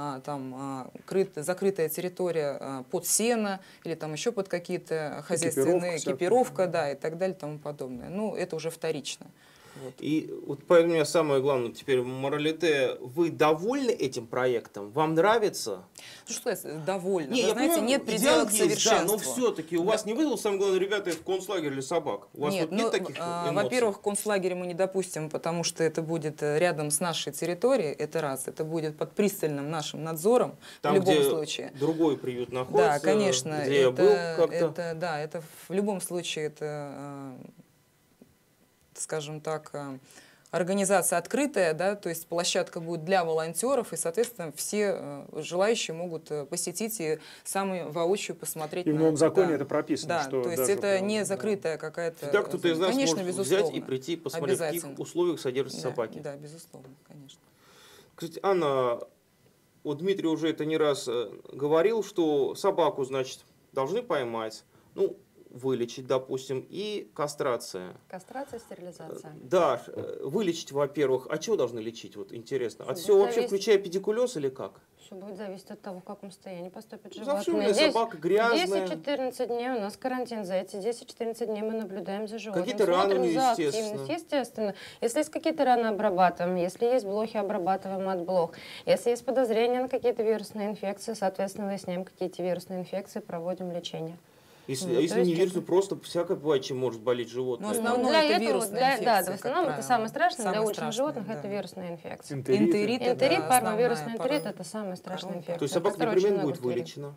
закрытая территория под сено или там еще под какие-то хозяйственные, экипировка, да, и так далее, и тому подобное. Ну, это уже вторично. Вот. И вот поэтому у меня самое главное теперь моралите. Вы довольны этим проектом? Вам нравится? Ну что сказать, довольны. Не, вы знаете, понимаю, нет предела к совершенству. Да, но все-таки у вас не вызвало, самое главное, ребята, в концлагерь или собак? У вас нет, вот нет таких эмоций? Во-первых, концлагерь мы не допустим, потому что это будет рядом с нашей территорией, это раз. Это будет под пристальным нашим надзором там, в любом где случае. Другой приют находится? Да, конечно. Где я был как-то? Да, это в любом случае это... скажем так, организация открытая, да, то есть площадка будет для волонтеров, и, соответственно, все желающие могут посетить и сами воочию посмотреть. И в новом законе это прописано. Да, что то есть это не закрытая какая-то... Да, кто-то из нас конечно, может безусловно, взять и прийти и посмотреть, в каких условиях содержатся собаки. Да, безусловно, конечно. Кстати, Анна, вот Дмитрий уже это не раз говорил, что собаку, значит, должны поймать, ну, вылечить, допустим, и кастрация. Кастрация, стерилизация. Да, вылечить, во-первых. А чего должны лечить? Вот интересно. От всего вообще, включая педикулез или как? Все будет зависеть от того, в каком состоянии поступит За животное. все собака грязная. 10-14 дней у нас карантин. За эти 10-14 дней мы наблюдаем за животным. Какие-то раны у нее, за естественно. активность, естественно. Если есть какие-то раны, обрабатываем. Если есть блохи, обрабатываем от блох. Если есть подозрение на какие-то вирусные инфекции, соответственно, выясняем какие-то вирусные инфекции, проводим лечение. Если не вирус, просто всякое бывает, чем может болеть животное. Но в основном для это этого, вирусная инфекция, да, в основном это самое страшное для уличных животных, да. это вирусная инфекция. Энтерит. Энтерит, парвовирусный энтерит, это самая страшная инфекция. То есть собака непременно будет вылечена?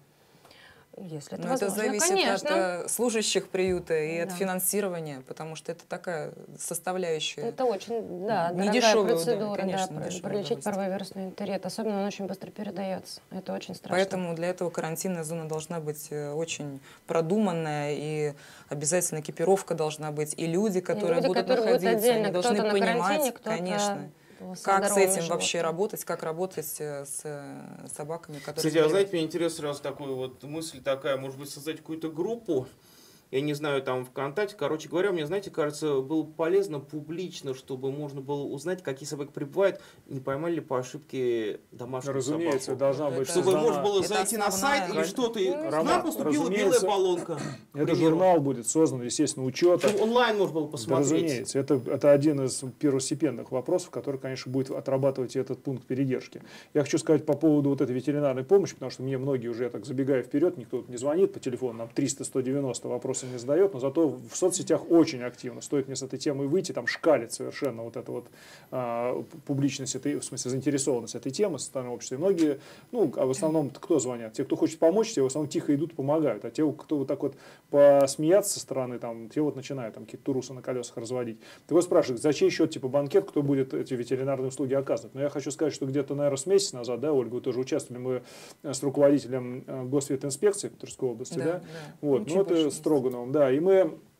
Если это Но возможно, это зависит конечно. от служащих приюта и от Да. финансирования, потому что это такая составляющая. Это очень, да, дорогая недешевая, процедура, конечно, да, недешевое пролечить удовольствие. парвовирусный энтерит. Особенно он очень быстро передается. Это очень страшно. Поэтому для этого карантинная зона должна быть очень продуманная, и обязательно экипировка должна быть, и люди, которые будут находиться, отдельно, они должны кто-то на понимать, карантине, кто-то конечно, с как с здоровыми этим вообще животными. работать, как работать с собаками, которые... Кстати, а знаете, мне интересно сразу такую вот мысль такая, может быть, создать какую-то группу, я не знаю, там ВКонтакте, короче говоря, мне, знаете, кажется, было полезно публично, чтобы можно было узнать, какие собаки прибывают, не поймали ли по ошибке домашнюю Разумеется, собаку. должна быть Чтобы создана... можно было Это зайти на сайт основная- или что-то, и Роман, нам поступила белая разумеется, баллонка. к Это примеру. журнал будет создан, естественно, учета. Чтобы онлайн можно было Да, посмотреть. разумеется, это один из первостепенных вопросов, который, конечно, будет отрабатывать и этот пункт передержки. Я хочу сказать по поводу вот этой ветеринарной помощи, потому что мне многие уже, я так забегаю вперед, никто не звонит по телефону, нам 300-190 вопросы не задает, но зато в соцсетях очень активно. Стоит мне с этой темой выйти, там шкалит совершенно вот эта вот публичность, в смысле заинтересованность этой темы со стороны общества. И многие, ну, а в основном кто звонят? Те, кто хочет помочь, те в основном тихо идут и помогают. А те, кто вот так вот посмеяться со стороны, там, те вот начинают там какие-то турусы на колесах разводить. Ты вот спрашиваешь, за чей счет, типа, банкет, кто будет эти ветеринарные услуги оказывать? Но я хочу сказать, что где-то, наверное, с месяц назад, да, Ольга, вы тоже участвовали, мы с руководителем Госветинспекции Тверской области, да? Да. Вот, Ну, чуть ну, больше это месяца. Строгановым, да, и мы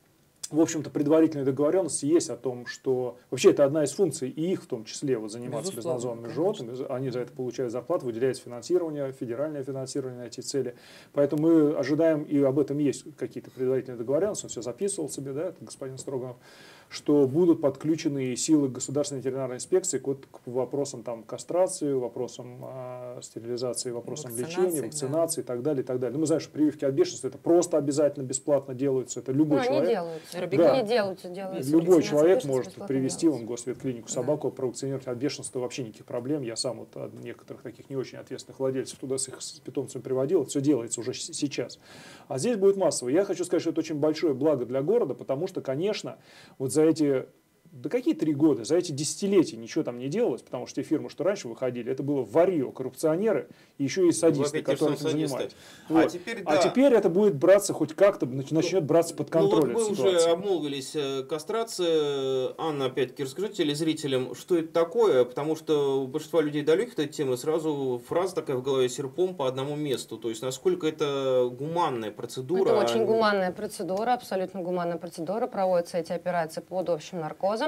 в общем-то, предварительные договоренности есть о том, что вообще это одна из функций, и их в том числе, вот, заниматься безнадзорными животными. Они за это получают зарплату, выделяется финансирование, федеральное финансирование на эти цели. Поэтому мы ожидаем, и об этом есть какие-то предварительные договоренности, он все записывал себе, да, этот господин Строганов, что будут подключены силы государственной ветеринарной инспекции к вопросам там, кастрации, вопросам стерилизации, вопросам лечения, вакцинации, да, и так далее, и так далее. Ну, мы знаем, что прививки от бешенства это просто обязательно бесплатно делаются. Это любой человек. Они делаются. Любой человек может привести в госветклинику собаку, провакцинировать от бешенства, вообще никаких проблем. Я сам вот от некоторых таких не очень ответственных владельцев туда с их питомцами приводил. Все делается уже сейчас. А здесь будет массово. Я хочу сказать, что это очень большое благо для города, потому что, конечно, вот за эти, да какие 3 года, за эти десятилетия ничего там не делалось, потому что те фирмы, что раньше выходили, это было варье, коррупционеры, и еще и садисты, которые этим занимались. Вот. А теперь это будет браться хоть как-то, начнет браться под контроль. Ну, вот вы уже обмолвились, кастрация. Анна, опять-таки, расскажите телезрителям, что это такое, потому что у большинства людей далеких от этой темы сразу фраза такая в голове: серпом по одному месту. То есть, насколько это гуманная процедура? Это очень гуманная процедура, абсолютно гуманная процедура. Проводятся эти операции под общим наркозом.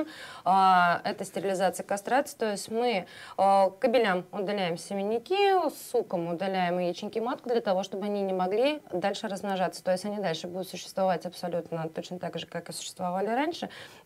Это стерилизация, кастрация, то есть мы кобелям удаляем семенники, сукам удаляем яичники матку для того, чтобы они не могли дальше размножаться. То есть они дальше будут существовать абсолютно точно так же, как и существовали раньше,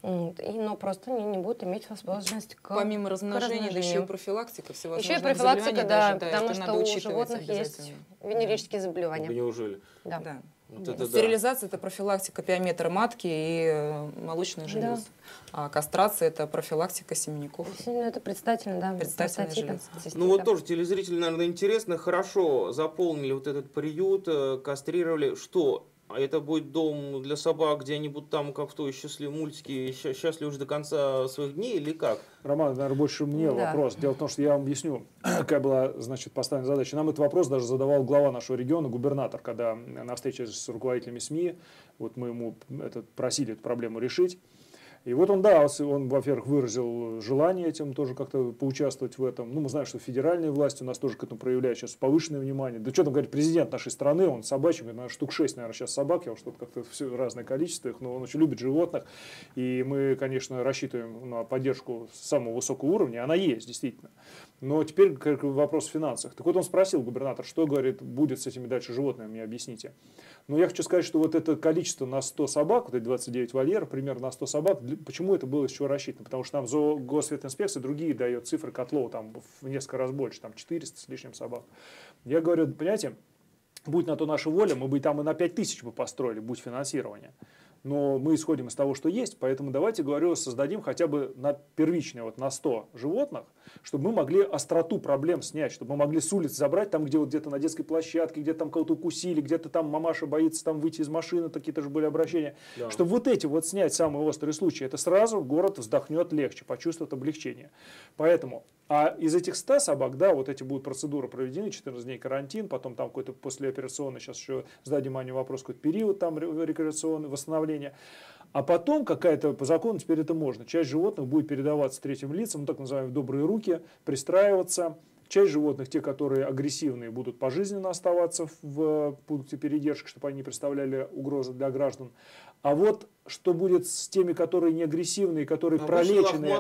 но просто они не будут иметь возможность к помимо размножения, да еще и профилактика всевозможных заболеваний. Еще и профилактика, да, даже, потому что у животных есть венерические заболевания. Неужели? Да. Вот это стерилизация это профилактика пиометра матки и молочных желез. Да. А кастрация это профилактика семенников. Это предстательно, да. Предстательная железа. Ну вот тоже телезрителям, наверное, интересно. Хорошо заполнили вот этот приют, кастрировали. Что? А это будет дом для собак, где они будут там, как в той счастливой мультике, счастливы уже до конца своих дней, или как? Роман, наверное, больше мне вопрос. Дело в том, что я вам объясню, какая была, значит, поставлена задача. Нам этот вопрос даже задавал глава нашего региона, губернатор, когда на встрече с руководителями СМИ, вот мы ему просили эту проблему решить. И вот он, во-первых, выразил желание этим тоже как-то поучаствовать в этом. Ну, мы знаем, что федеральные власти у нас тоже к этому проявляют сейчас повышенное внимание. Да что там говорит, президент нашей страны, он собачий, наверное, штук 6, наверное, сейчас собак, я уж что-то как-то все разное количество их, но он очень любит животных. И мы, конечно, рассчитываем на поддержку самого высокого уровня, она есть, действительно. Но теперь вопрос в финансах. Так вот он спросил губернатор, что, говорит, будет с этими дальше животными, мне объясните. Но я хочу сказать, что вот это количество на 100 собак, вот эти 29 вольеров, примерно на 100 собак, почему это было еще рассчитано? Потому что нам Госветинспекция другие дает цифры котлов там в несколько раз больше, там 400 с лишним собак. Я говорю, понимаете, будь на то наша воля, мы бы там и на 5000 бы построили, будь финансирование. Но мы исходим из того, что есть, поэтому давайте, говорю, создадим хотя бы на первичные, вот на 100 животных, чтобы мы могли остроту проблем снять, чтобы мы могли с улиц забрать, там где-то на детской площадке, где-то там кого-то укусили, где-то там мамаша боится там выйти из машины, такие-то же были обращения. Да. Чтобы вот эти вот снять самые острые случаи, это сразу город вздохнет легче, почувствует облегчение. Поэтому, а из этих 100 собак, да, вот эти будут процедуры проведены, 14 дней карантин, потом там какой-то послеоперационный, сейчас еще зададим Ане вопрос, какой-то период там рекреационный, восстановление. А потом какая-то, по закону теперь это можно, часть животных будет передаваться третьим лицам, ну, так называемые добрые руки, пристраиваться. Часть животных, те, которые агрессивные, будут пожизненно оставаться в пункте передержки, чтобы они не представляли угрозы для граждан. А вот что будет с теми, которые не агрессивные, которые пролеченные,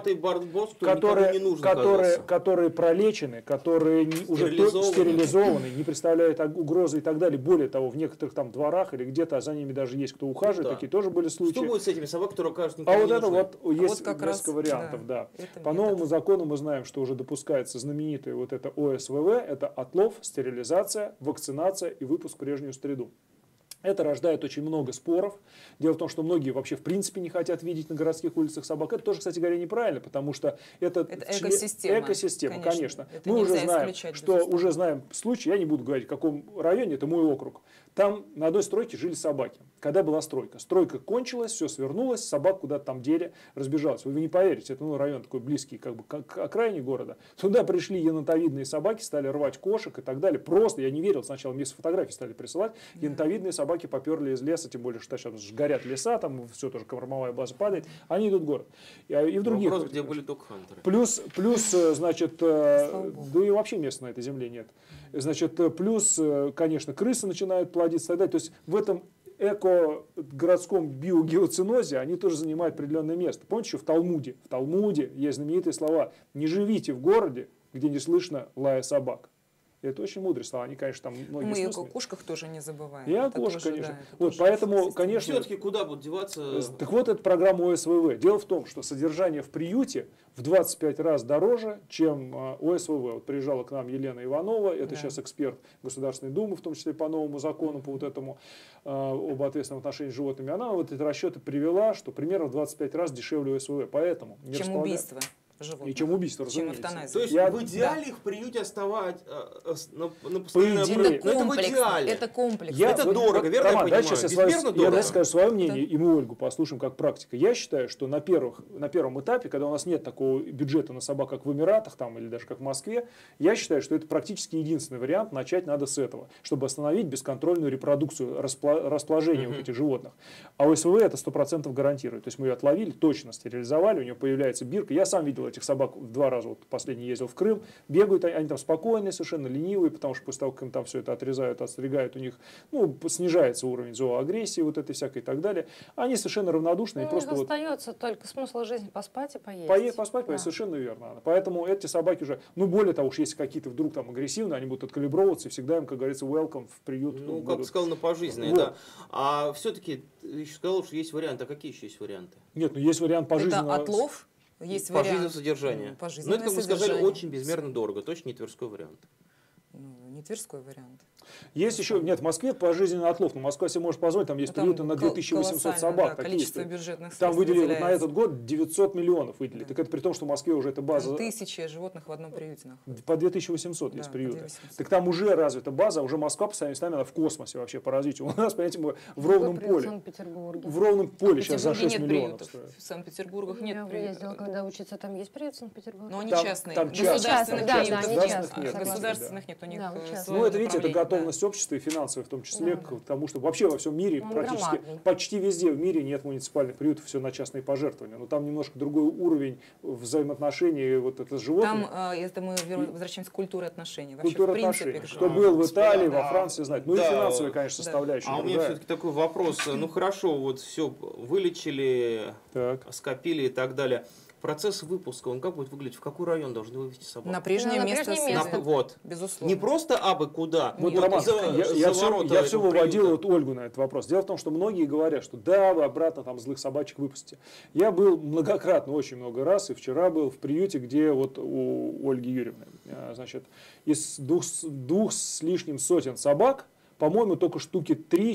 которые пролечены, которые уже стерилизованы, не представляют угрозы и так далее. Более того, в некоторых там дворах или где-то за ними даже есть кто ухаживает, такие тоже были случаи. Что будет с этими собаками, которые окажутся никому не нужны? А вот это вот есть несколько вариантов, да. По новому закону мы знаем, что уже допускается знаменитое вот это ОСВВ, это отлов, стерилизация, вакцинация и выпуск в прежнюю среду. Это рождает очень много споров. Дело в том, что многие вообще в принципе не хотят видеть на городских улицах собак. Это тоже, кстати говоря, неправильно, потому что это экосистема, конечно. Мы уже знаем, уже знаем случай, я не буду говорить, в каком районе, это мой округ. Там на одной стройке жили собаки. Когда была стройка? Стройка кончилась, все свернулось, собак куда-то там дели, разбежалась. Вы не поверите, это район такой близкий как бы к окраине города. Туда пришли енотовидные собаки, стали рвать кошек и так далее. Просто я не верил, сначала мне фотографии стали присылать. Енотовидные собаки поперли из леса, тем более, что сейчас горят леса, там все тоже кормовая база падает. Они идут в город. И в других. Вопрос, где были док-хантеры. Плюс, значит, да и вообще места на этой земле нет. Значит, плюс, конечно, крысы начинают плодиться и так далее. То есть в этом эко-городском биогеоцинозе они тоже занимают определенное место. Помните, еще в Талмуде есть знаменитые слова «Не живите в городе, где не слышно лая собак». Это очень мудрые слова, они, конечно, там многие Мы и о смыслы. кошках тоже не забываем. И о Это кошках, тоже, конечно. да, это Вот, тоже поэтому, система. конечно, Все-таки куда будут деваться? так вот, это программа ОСВВ. Дело в том, что содержание в приюте в 25 раз дороже, чем ОСВВ. Вот приезжала к нам Елена Иванова, это Да. сейчас эксперт Государственной Думы, в том числе по новому закону, по вот этому об ответственном отношении с животными. Она вот эти расчеты привела, что примерно в 25 раз дешевле ОСВВ. Поэтому не Чем располагаю- убийство животных. И чем убийство, Чем разумеется. эвтаназия. То есть Я- в идеале их в приюте оставать на идее. постоянное время. Это Но это в комплекс. идеале. Это комплекс. Я- Это вот, дорого, верно я Роман, понимаю? дальше Безмерно я дорого. дальше скажу свое мнение, и мы Ольгу послушаем как практика. Я считаю, что на первом этапе, когда у нас нет такого бюджета на собак, как в Эмиратах там, или даже как в Москве, я считаю, что это практически единственный вариант. Начать надо с этого, чтобы остановить бесконтрольную репродукцию, расположение вот этих животных. А ОСВВ это 100% гарантирует. То есть мы ее отловили, точно стерилизовали, у нее появляется бирка. Я сам видел этих собак 2 раза, вот последний ездил в Крым, бегают, они там спокойные, совершенно ленивые, потому что после того, как им там все это отрезают, отстригают, у них снижается уровень зооагрессии, вот этой всякой и так далее. Они совершенно равнодушные, Ну, просто вот остается только смысл жизни поспать и поесть. поспать, Да. совершенно верно. Анна. Поэтому эти собаки уже, более того, уж если какие-то вдруг там агрессивные, они будут откалибровываться, и всегда им, как говорится, welcome в приют. Ну, как будут. ты сказал, на пожизненное, Вот. да. А все-таки, ты еще сказал, что есть варианты. А какие еще есть варианты? Нет, есть вариант пожизненного. Это отлов. Есть Пожизненное вариант. содержание. Ну, пожизненное Но это, как мы сказали, содержание. очень безмерно дорого. Точно не Тверской вариант. Ну, не Тверской вариант. Есть еще, нет, в Москве пожизненный отлов, но Москва себе может позволить, там есть Ну, там приюты на 2800 колоссальное, собак. да, такие количество есть. бюджетных Там средств выделили вот на выделяется. этот год 900 миллионов выделили. Да. Так это при том, что в Москве уже эта база Там 1000 животных в одном приюте находится. по 2800 есть Да, приюты. по 2800. Так там уже развита база, уже Москва по сравнению с нами, она в космосе вообще по развитию. У нас, понимаете, мы в Какой ровном приют в поле. Санкт-Петербурге? В ровном поле В сейчас за Петербурге 6 нет миллионов приютов. стоит. В Санкт-Петербургах Я нет ездила, приютов. когда учиться, там есть приют в Санкт-Петербурге? Но они Там- частные. там Государственных частные, нет. да, они государственных частные, нет. согласна. Государственных нет, у них Да, вот частные. свое Ну, это, видите, это направление, готовность общества и финансовая в том числе Да. к тому, что вообще во всем мире Он практически, громадный. почти везде в мире нет муниципальных приютов, все на частные пожертвования. Но там немножко другой уровень взаимоотношений вот это с животными. Там, это мы возвращаемся к культуре отношений. Вообще, Культура в принципе, отношений. к Кто животным. был в Италии, Да. во Франции, знает. Ну и Да. финансовая, конечно, Да. составляющая. А у меня другая. все-таки такой вопрос. Ну хорошо, вот все вылечили, Так. скопили и так далее. Процесс выпуска, он как будет выглядеть? В какой район должны вывести собаку? На прежнее На место прежнее место. следует. Вот. Безусловно. Не просто абы куда. Вот, Нет, Роман, за я ворота все этого выводил приюта. вот Ольгу на этот вопрос. Дело в том, что многие говорят, что да, вы обратно там злых собачек выпустите. Я был многократно, очень много раз, и вчера был в приюте, где вот у Ольги Юрьевны, значит, из двух с лишним сотен собак, по-моему, только штуки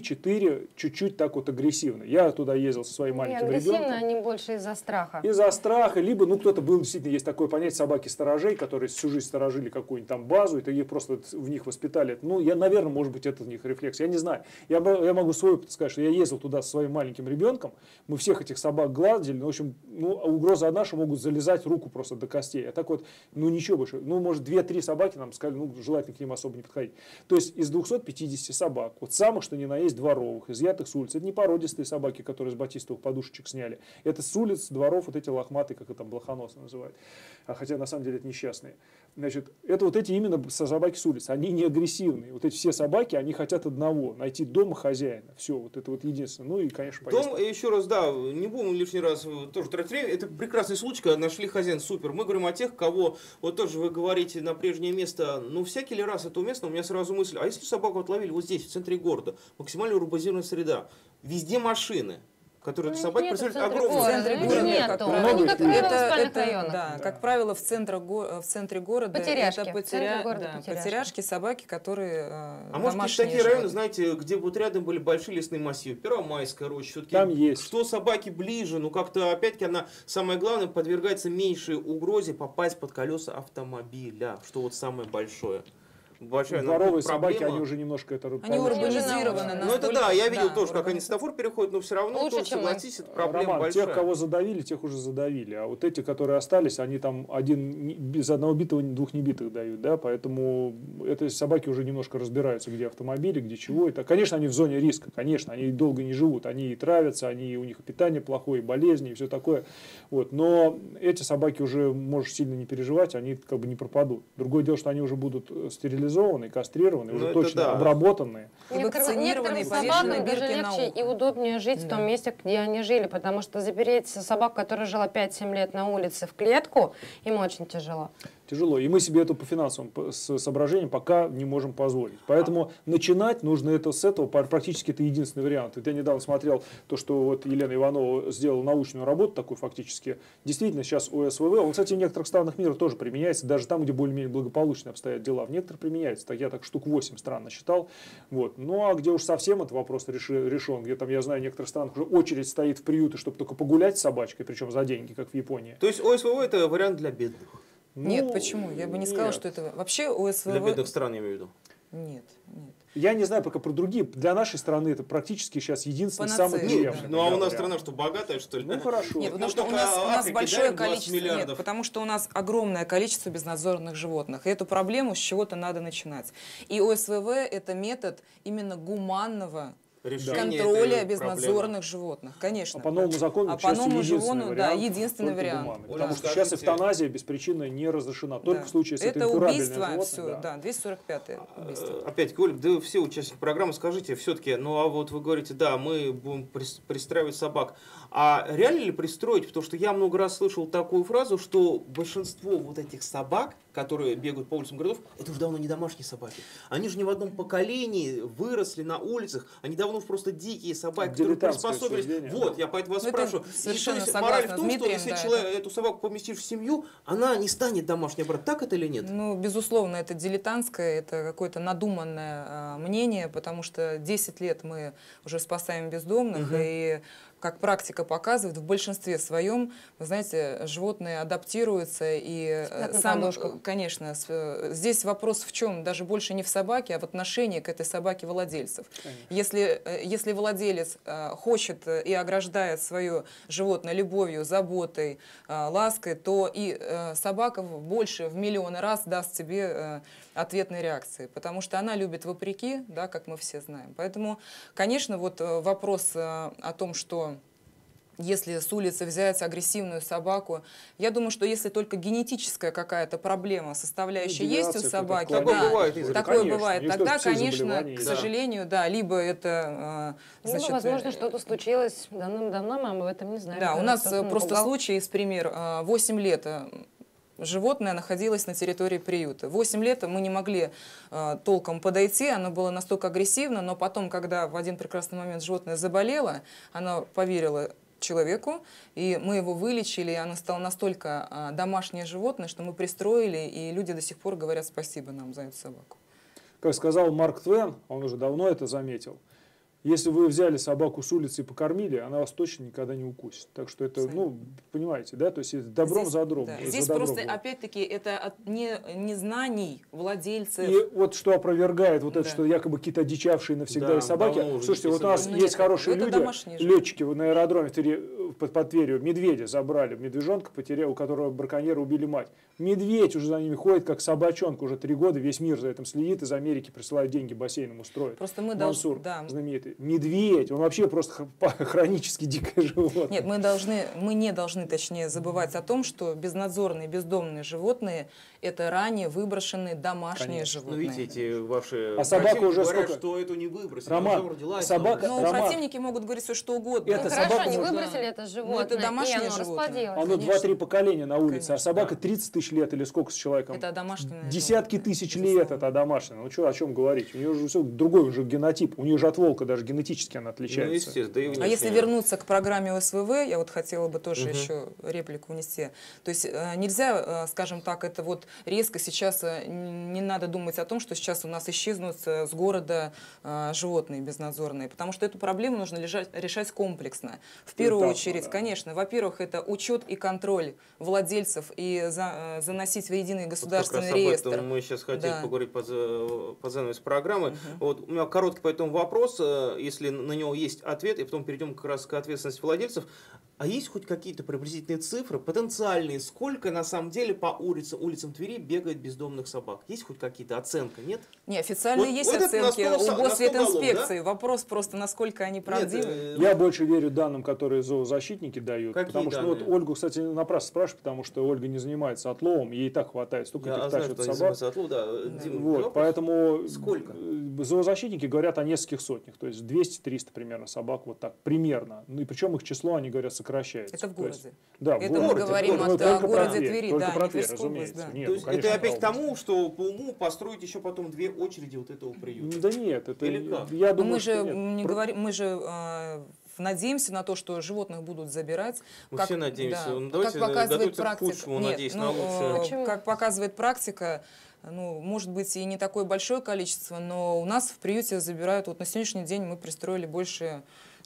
3-4 чуть-чуть так вот агрессивно. Я туда ездил со своим И маленьким агрессивно ребенком. они больше из-за страха. Из-за страха, либо, кто-то был, действительно, есть такое понятие собаки-сторожей, которые всю жизнь сторожили какую-нибудь там базу, и их просто в них воспитали. Наверное, может быть, это в них рефлекс, я не знаю. Я могу свой опыт сказать, что я ездил туда со своим маленьким ребенком, мы всех этих собак гладили, в общем, угроза одна, что могут залезать в руку просто до костей. А так вот, ничего больше, может, 2-3 собаки нам сказали, желательно к ним особо не подходить. То есть из 250 собак, вот самых, что ни на есть, дворовых, изъятых с улиц, это не породистые собаки, которые с батистовых подушечек сняли, это с улиц, дворов, вот эти лохматые, как это там блохоносы называют, хотя на самом деле это несчастные. Значит, это вот эти именно собаки с улиц, они не агрессивные, вот эти все собаки, они хотят одного, найти дома хозяина, все, вот это вот единственное, ну и, конечно, Дом, еще раз, да, не будем лишний раз тоже тратить время. Это прекрасный случай, когда нашли хозяин, супер. Мы говорим о тех, кого, вот тоже вы говорите, на прежнее место, всякий ли раз это уместно, у меня сразу мысль, а если собаку отловили вот здесь, в центре города, максимально урбанизированная среда, везде машины, которые собаки представляют огромные. В центре города, Нету. как Они, правило, как правило, в Это, спальных районах. да, как правило, в центре города Потеряшки. это В центре города потеряшки. потеряшки, собаки, которые А может, есть домашние такие районы, животные. знаете, где вот рядом были большие лесные массивы, Первомайская роща, все-таки Там есть. что собаки ближе, как-то опять-таки она, самое главное, подвергается меньшей угрозе попасть под колеса автомобиля, что вот самое большое. Большая дворовые проблема. собаки, они уже немножко это... Они урбанизированы. Да. Ну это настолько- да, я видел да, тоже, как они урбанизированы. светофор переходят, но все равно Лучше, тоже, чем мы. согласитесь, это проблема Роман, большая. тех, кого задавили, тех уже задавили. А вот эти, которые остались, они там без одного битого, двух небитых дают. Да? Поэтому эти собаки уже немножко разбираются, где автомобили, где чего. Это, конечно, они в зоне риска. Конечно, они долго не живут. Они и травятся, у них и питание плохое, и болезни, и все такое. Вот. Но эти собаки уже можешь сильно не переживать, они как бы не пропадут. Другое дело, что они уже будут стерилизованы. стерилизованные, кастрированные, Ну, уже это точно да. обработанные. И вакцинированные, некоторым повешенные собакам даже бирки на легче ухо. и удобнее жить в Да. том месте, где они жили, потому что запереть собаку, которая жила 5-7 лет на улице, в клетку, им очень тяжело. Тяжело. И мы себе это по финансовым соображениям пока не можем позволить. Поэтому начинать нужно это с этого. Практически это единственный вариант. Вот я недавно смотрел то, что вот Елена Иванова сделала научную работу такую фактически. Действительно, сейчас ОСВВ, он, кстати, в некоторых странах мира тоже применяется, даже там, где более-менее благополучно обстоят дела. В некоторых применяется. Так, я так штук 8 стран насчитал. Вот. Ну, а где уж совсем этот вопрос решен, где там, я знаю, в некоторых странах уже очередь стоит в приюты, чтобы только погулять с собачкой, причем за деньги, как в Японии. То есть ОСВВ это вариант для бедных. Нет, Ну, почему? Я бы не сказала, нет. что это... Вообще ОСВВ... Для бедных стран, я имею в виду. Нет, нет. Я не знаю пока про другие. Для нашей страны это практически сейчас единственный Панацея. самый Нет, приемлемый. Ну а у нас вариант. страна что, богатая, что ли? Ну хорошо. Нет, потому Ну, что у только нас Африке большое даем 20 количество, нет, миллиардов. потому что у нас огромное количество безнадзорных животных. И эту проблему с чего-то надо начинать. И ОСВВ это метод именно гуманного Решение контроля этой безнадзорных животных, конечно. А по новому закону, А к по счастью, новому единственный закону, да, вариант, единственный только вариант. гуманный. Оля, Потому что скажите- сейчас эвтаназия беспричинно не разрешена. Только Да. в случае, если это инкурабельное убийство, животное. все, да, 245-е убийство. Опять-таки, Оль, да все участники программы, скажите, все-таки, ну а вот вы говорите, да, мы будем пристраивать собак. А реально ли пристроить? Потому что я много раз слышал такую фразу, что большинство вот этих собак, которые бегают по улицам городов, это уже давно не домашние собаки. Они же не в одном поколении выросли на улицах, они давно просто дикие собаки, которые Дилетантское приспособились. суждение. Вот, я поэтому вас Ну, это спрашиваю. И совершенно то есть согласна мораль в с том, что Дмитрием, если да, эту собаку поместишь в семью, она не станет домашней обратно. Так это или нет? Ну, безусловно, это дилетантское, это какое-то надуманное мнение, потому что 10 лет мы уже спасаем бездомных, и как практика показывает, в большинстве своем, вы знаете, животные адаптируются, и Спят на сам, подушках. конечно, здесь вопрос в чем? Даже больше не в собаке, а в отношении к этой собаке владельцев. Если владелец хочет и ограждает свое животное любовью, заботой, лаской, то и собака больше в миллионы раз даст тебе ответной реакции, потому что она любит вопреки, да, как мы все знаем. Поэтому, конечно, вот вопрос о том, что если с улицы взять агрессивную собаку, я думаю, что если только генетическая какая-то проблема, составляющая есть у девиация, собаки, какая-то Такое бывает изредка. такое Конечно, бывает, есть тогда, тоже все конечно, заболевания к есть. сожалению, да, либо это, Либо, значит, возможно, что-то случилось давным-давно, мы об этом не знаем. да, у Когда нас кто-то просто напугал. случай из пример. 8 лет животное находилось на территории приюта. 8 лет мы не могли толком подойти, оно было настолько агрессивно, но потом, когда в один прекрасный момент животное заболело, оно поверило человеку, и мы его вылечили, и оно стало настолько домашнее животное, что мы пристроили, и люди до сих пор говорят спасибо нам за эту собаку. Как сказал Марк Твен, он уже давно это заметил, если вы взяли собаку с улицы и покормили, она вас точно никогда не укусит. Так что это, ну, понимаете, да, то есть это добром Здесь, за добром. да, за здесь добром просто, было. опять-таки, это от незнаний владельцев. И вот что опровергает вот это, Да. что якобы какие-то одичавшие навсегда Да, и собаки. давно уже Слушайте, такие вот у нас собаки. Ну, есть нет, хорошие это люди, домашние животные. летчики на аэродроме под Тверью, медведя забрали, медвежонка потерял, у которого браконьеры убили мать. Медведь уже за ними ходит, как собачонка, уже 3 года, весь мир за этим следит, из Америки присылают деньги бассейном устроить. Просто мы Мансур, должны... Да. знаменитый. Медведь, он вообще просто хронически дикое животное. Нет, мы не должны, точнее, забывать о том, что безнадзорные, бездомные животные – это ранее выброшенные домашние Конечно. Ну, животные. видите, эти ваши А собака противники уже говорят, сколько? что эту не выбросили. Роман, она уже родилась, собака- она Ну, Роман, противники могут говорить все, что угодно. это Ну, собака хорошо, не может- выбросили это животное, это домашнее и оно животное. расплодилось. Оно Конечно. 2-3 поколения на улице, Конечно. а собака 30 тысяч лет или сколько с человеком? Это домашнее Десятки животное, тысяч безусловно. лет это домашнее. Ну что, о чем говорить? У нее же все, другой уже генотип. У нее же от волка даже генетически она Ну, отличается. естественно, да и А внешне. если вернуться к программе ОСВВ, я вот хотела бы тоже еще реплику внести. То есть нельзя, скажем так, это вот резко сейчас, не надо думать о том, что сейчас у нас исчезнут с города животные безнадзорные, потому что эту проблему нужно решать комплексно. В первую Этапно, очередь, да. конечно, во-первых, это учет и контроль владельцев и заносить в единый Вот государственный как раз об реестр. этом мы сейчас хотели Да. поговорить по занавесу программы. Вот, у меня короткий по этому вопрос, если на него есть ответ, и потом перейдем как раз к ответственности владельцев. А есть хоть какие-то приблизительные цифры, потенциальные, сколько на самом деле по улицам Твери бегает бездомных собак? Есть хоть какие-то оценка, нет? Не, официально Вот- есть вот это на оценки 100 у на 100 Госветинспекции. голов, да? Вопрос просто, насколько они правдивы. Нет, Я больше верю данным, которые зоозащитники дают. Какие потому что, ну, вот данные? Ольгу, кстати, напрасно спрашиваю, потому что Ольга не занимается отловом, ей и так хватает, столько Я этих знаю, тащат что они собак. занимаются отловом, да. Дим, Вот, вопрос? поэтому Сколько? Зоозащитники говорят о нескольких сотнях, то есть 200-300 примерно собак, вот так, примерно. Ну, и причем их число, они говорят, сокращается. Это в То есть, городе. да, в Это мы городе. говорим Ну, о только про городе Тверь, Твери, только да, про не Тверь, Тверская область, разумеется. да. Нет, То ну, есть конечно, это опять про к тому, что по уму построить еще потом 2 очереди вот этого приюта. Да нет, это Или как? я Но думаю, мы что же нет. не говорим, мы же надеемся на то, что животных будут забирать. Мы все надеемся. да, Ну, давайте как показывает готовиться к практика. худшему, Нет, надеюсь, ну, на лучшее. Почему? как показывает практика, ну, может быть, и не такое большое количество, но у нас в приюте забирают, вот на сегодняшний день мы пристроили больше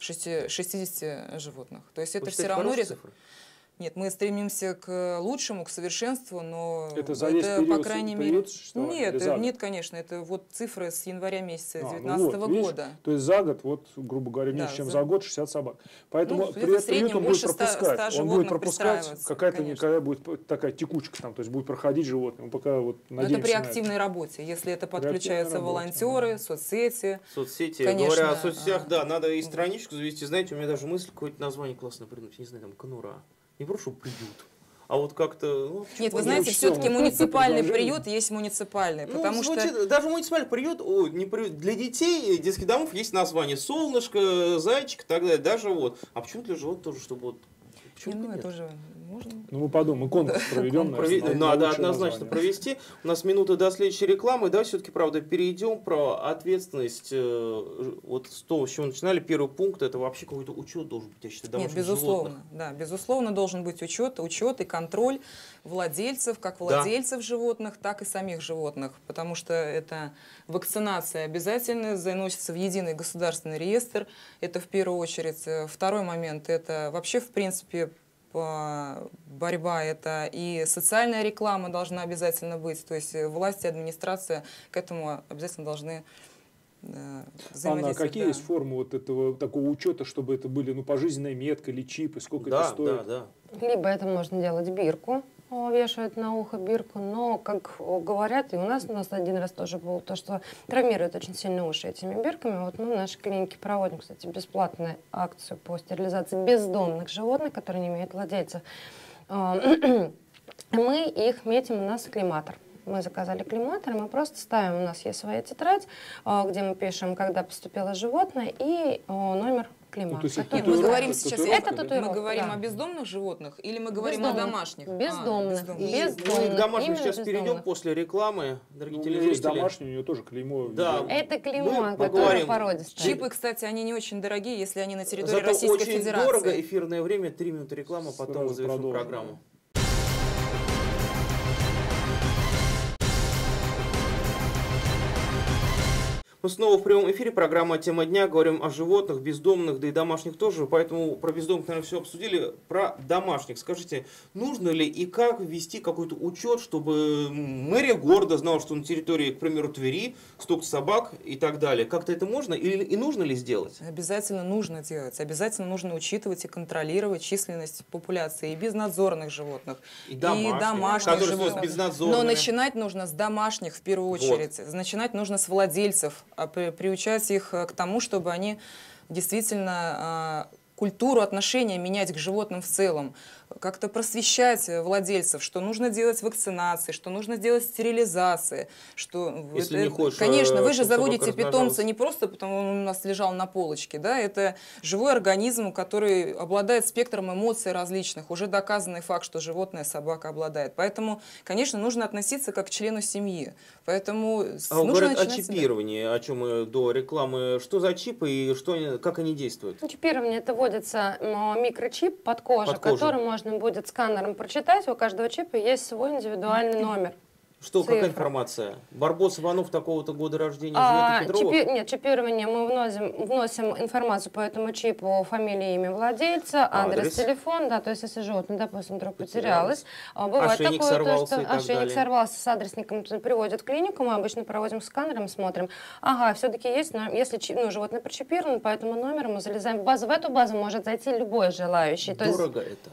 60 животных. То есть это Вы все считаете, равно... хорошие цифры? Нет, мы стремимся к лучшему, к совершенству, но Это за весь период, по крайней мере... существования Нет, или за год? нет, конечно, это вот цифры с января месяца Ну 2019 вот, видишь, года. то есть за год, вот, грубо говоря, Да, меньше, чем за- за год 60 собак. Поэтому Ну, приют в среднем он будет больше 100 пропускать. Он животных будет пропускать, пристраивается, какая-то конечно. никогда будет такая текучка там, то есть будет проходить животное. Мы пока вот Но надеемся это при на это. активной работе. Если это активной подключаются работе, волонтеры, соцсети. Соцсети. Конечно, Говоря о соцсетях, а, да, надо и страничку завести. Знаете, у меня даже мысль какое-то название классное придумать. Не знаю, там, конура. Не прошу приют. А вот как-то... Ну, Нет, вы не знаете, учтем все-таки это муниципальный предложение. приют есть муниципальный, ну, потому что... звучит, даже муниципальный приют, не приют, для детей детских домов есть название солнышко, зайчик и так далее. Даже вот. А почему для животных тоже, чтобы вот... Не, Почему ну, нет? это уже можно. Ну мы подумаем, мы конкурс проведем. наверное, на Надо лучшее однозначно название. провести. У нас минута до следующей рекламы. Давай все-таки, правда, перейдем про ответственность. Вот с того, с чего начинали. Первый пункт, это вообще какой-то учет должен быть, я считаю, Нет, домашних безусловно, животных. да, безусловно должен быть учет и контроль владельцев, как владельцев животных, так и самих животных, потому что это вакцинация обязательно заносится в единый государственный реестр, это в первую очередь. Второй момент, это вообще, в принципе, борьба, это и социальная реклама должна обязательно быть, то есть власти, администрация к этому обязательно должны Анна, а взаимодействовать. какие да. есть формы вот этого такого учета, чтобы это были, ну, пожизненная метка или чипы, сколько это Да, стоит? да. Либо это можно делать бирку, вешают на ухо бирку, но, как говорят, и у нас один раз тоже было то, что травмируют очень сильно уши этими бирками. Вот мы в нашей клинике проводим, кстати, бесплатную акцию по стерилизации бездомных животных, которые не имеют владельцев. Мы их метим у нас климатор. Мы заказали климатор, мы просто ставим, у нас есть своя тетрадь, где мы пишем, когда поступило животное и номер климата. Ну, то есть это Нет, мы татуировка, говорим сейчас, татуировка, это да? татуировка, мы говорим да. о бездомных животных или мы говорим о Бездомных. домашних? Бездомных. Бездомных. И Бездомных. мы к домашним Именно сейчас перейдем бездомных. после рекламы, Ну, дорогие у меня есть телезрители. домашний, у нее тоже клеймо. Да. видео. Это Мы клеймо, которое поговорим. породистое. Чипы, кстати, они не очень дорогие, если они на территории Зато Российской очень Федерации. дорого, эфирное время, 3 минуты рекламы, потом Сразу мы завершим продолжим. программу. Мы снова в прямом эфире, программа «Тема дня». Говорим о животных, бездомных, да и домашних тоже. Поэтому про бездомных, наверное, все обсудили. Про домашних. Скажите, нужно ли и как ввести какой-то учет, чтобы мэрия города знала, что на территории, к примеру, Твери столько собак и так далее. Как-то это можно и нужно ли сделать? Обязательно нужно делать. Обязательно нужно учитывать и контролировать численность популяции и безнадзорных животных, И домашних, домашних которые животных. становятся безнадзорными. Но начинать нужно с домашних в первую очередь. Начинать нужно с владельцев, приучать их к тому, чтобы они действительно культуру отношения менять к животным в целом, как-то просвещать владельцев, что нужно делать вакцинации, что нужно делать стерилизации, что Если не хочешь, конечно, вы же чтобы собака заводите питомца размножалась. не просто потому, что он у нас лежал на полочке, да, это живой организм, который обладает спектром эмоций различных, уже доказанный факт, что животное, собака обладает. Поэтому, конечно, нужно относиться как к члену семьи. Поэтому А вы нужно говорят о начинать с себя. чипировании, о чем мы до рекламы. Что за чипы и как они действуют? Чипирование — это вводится микрочип под кожу, Под кожу. который можно будет сканером прочитать. У каждого чипа есть свой индивидуальный номер. Что, какая цифра. информация? Барбос Иванов такого-то года рождения живет у Петрова? Нет, чипирование мы вносим информацию по этому чипу, фамилия, имя владельца, адрес, телефон, да, то есть если животное, допустим, вдруг потерялось. Бывает Ошейник такое, сорвался что и так ошейник далее. сорвался с адресником, приводят в клинику, мы обычно проводим сканером, смотрим. Ага, все-таки есть, но если животное прочипировано, по этому номеру мы залезаем в базу. В эту базу может зайти любой желающий. Дорого это?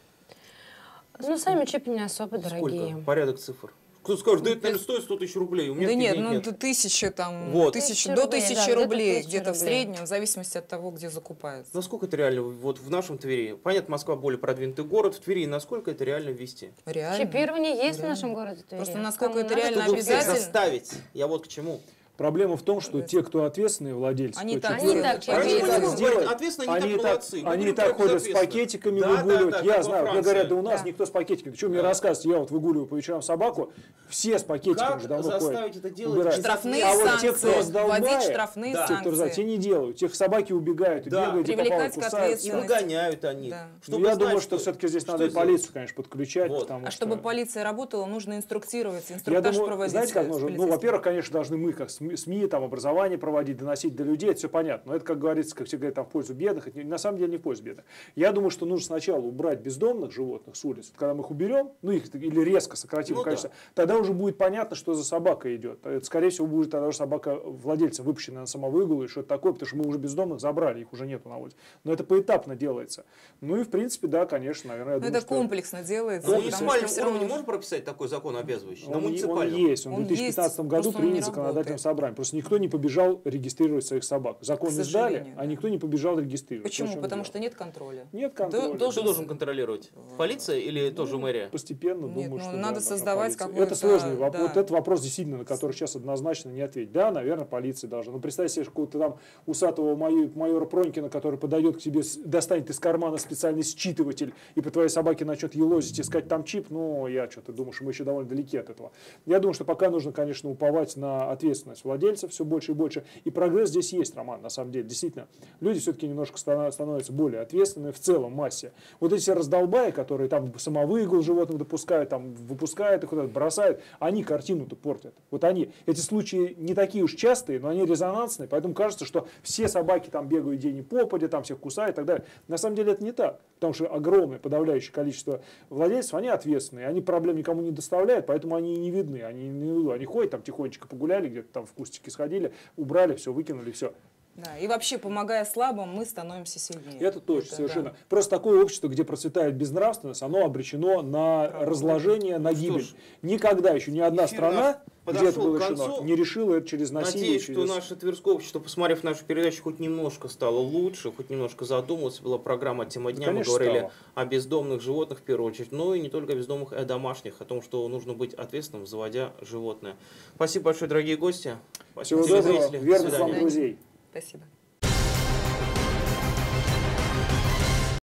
Ну, сами чипы не особо дорогие. Сколько? Порядок цифр. Кто скажет, да это, наверное, стоит 100 тысяч рублей. У меня Да таких нет, денег ну нет. до 1000 там, Вот. 1000 1000 до 1000 рублей, да, рублей, где-то где-то в 1000 рублей. среднем, в зависимости от того, где закупается. Насколько это реально вот в нашем Твери? Понятно, Москва более продвинутый город. В Твери насколько это реально ввести? Реально. Чипирование есть в Реально. нашем городе Твери. Просто насколько это Кому надо, реально Чтобы всех обязательно. заставить. Я вот к чему. Проблема в том, что те, кто ответственные владельцы, Они кто так чипирует, делают. Раньше они мы так не будем сделают. говорить, ответственно, они так молодцы. Мы Они говорим так про ходят с безответственно. пакетиками, Да, выгуливают. да, Я как во знаю, мне Франции. говорят, да у нас Да. никто с пакетиками. Что мне рассказывать? Я вот выгуливаю по вечерам собаку, все с пакетиками Как уже давно заставить ходят. это делать? Убирают. Штрафные А вот те, кто санкции, раздолбает, вводить штрафные да, те, кто раздолбает, те санкции. не делают. Тех собаки убегают, и Да. бегают, и попало, Привлекать к кусают. И ответственности. выгоняют они. Да. Ну, Чтобы я знать, думаю, что все-таки здесь надо и сделать. полицию, конечно, подключать. Вот. Потому А что... чтобы полиция работала, нужно инструктировать, Я инструктаж думаю, проводить. знаете, как с нужно? Ну, полицейскими. во-первых, конечно, должны мы, как СМИ, там, образование проводить, доносить до людей, это все понятно. Но это, как говорится, как все говорят, там, в пользу бедных, это на самом деле не в пользу бедных. Я думаю, что нужно сначала убрать бездомных животных с улиц. Когда мы их уберем, ну, их или резко сократим Ну, количество, тогда уже будет понятно, что за собака идет. Это, скорее всего, будет тогда уже собака владельца выпущенная на самовыгул и что-то такое, потому что мы уже бездомных забрали, их уже нету на улице. Но это поэтапно делается. Ну и, в принципе, да, конечно, наверное, я Ну, думаю, это комплексно делается. На потому что муниципальном всё равно уровне нужно- можно прописать такой закон обязывающий? Он, На он муниципальном? есть, он в Он 2015 есть, году просто он не принят законодательным работает. собранием. Просто никто не побежал регистрировать своих собак. Закон К издали, сожалению, а да. никто не побежал регистрировать. Вот в Почему? чем Потому дело. что нет контроля. Нет контроля. Должен- Кто должен контролировать? Полиция или тоже мэрия? Постепенно, Нет, думаю, ну, что надо да, создавать полиция. какой-то, Это сложный вопрос. да. Вот это вопрос, действительно, на который сейчас однозначно не ответить. Да, наверное, полиция должна. Но представь себе какого-то там усатого майора Пронькина, который подойдет к тебе, достанет из кармана специальный считыватель и по твоей собаке начнет елозить, искать там чип. Ну, я что-то думаю, что мы еще довольно далеки от этого. Я думаю, что пока нужно, конечно, уповать на ответственность владельцев все больше и больше. И прогресс здесь есть, Роман, на самом деле. Действительно, люди все-таки немножко становятся более ответственными в целом массе. Вот эти все раздолбаи, которые там самовыгул животных допускают, там выпускают их куда-то, бросают, они картину-то портят. Вот они. Эти случаи не такие уж частые, но они резонансные, поэтому кажется, что все собаки там бегают день и попадя, там всех кусают и так далее. На самом деле это не так, потому что огромное подавляющее количество владельцев, они ответственные, они проблем никому не доставляют, поэтому они и не видны, они ходят там тихонечко погуляли, где-то там в кустике сходили, убрали, все, выкинули, все. Да, и вообще, помогая слабым, мы становимся сильнее. Это точно, Это совершенно. да. Просто такое общество, где процветает безнравственность, оно обречено на разложение, на Ну, что гибель. ж, Никогда еще ни одна эфир страна, наш где это подошел было к решено, концу. не решила это через насилие. Надеюсь, что через... наше Тверское общество, посмотрев нашу передачу, хоть немножко стало лучше, хоть немножко задумалось. Была программа «Тема дня», Конечно, мы говорили стало. о бездомных животных в первую очередь, но и не только о бездомных, а о домашних, о том, что нужно быть ответственным, заводя животное. Спасибо большое, дорогие гости. Всего Спасибо, доброго, телезрители. До верных вам свидания. друзей. Спасибо.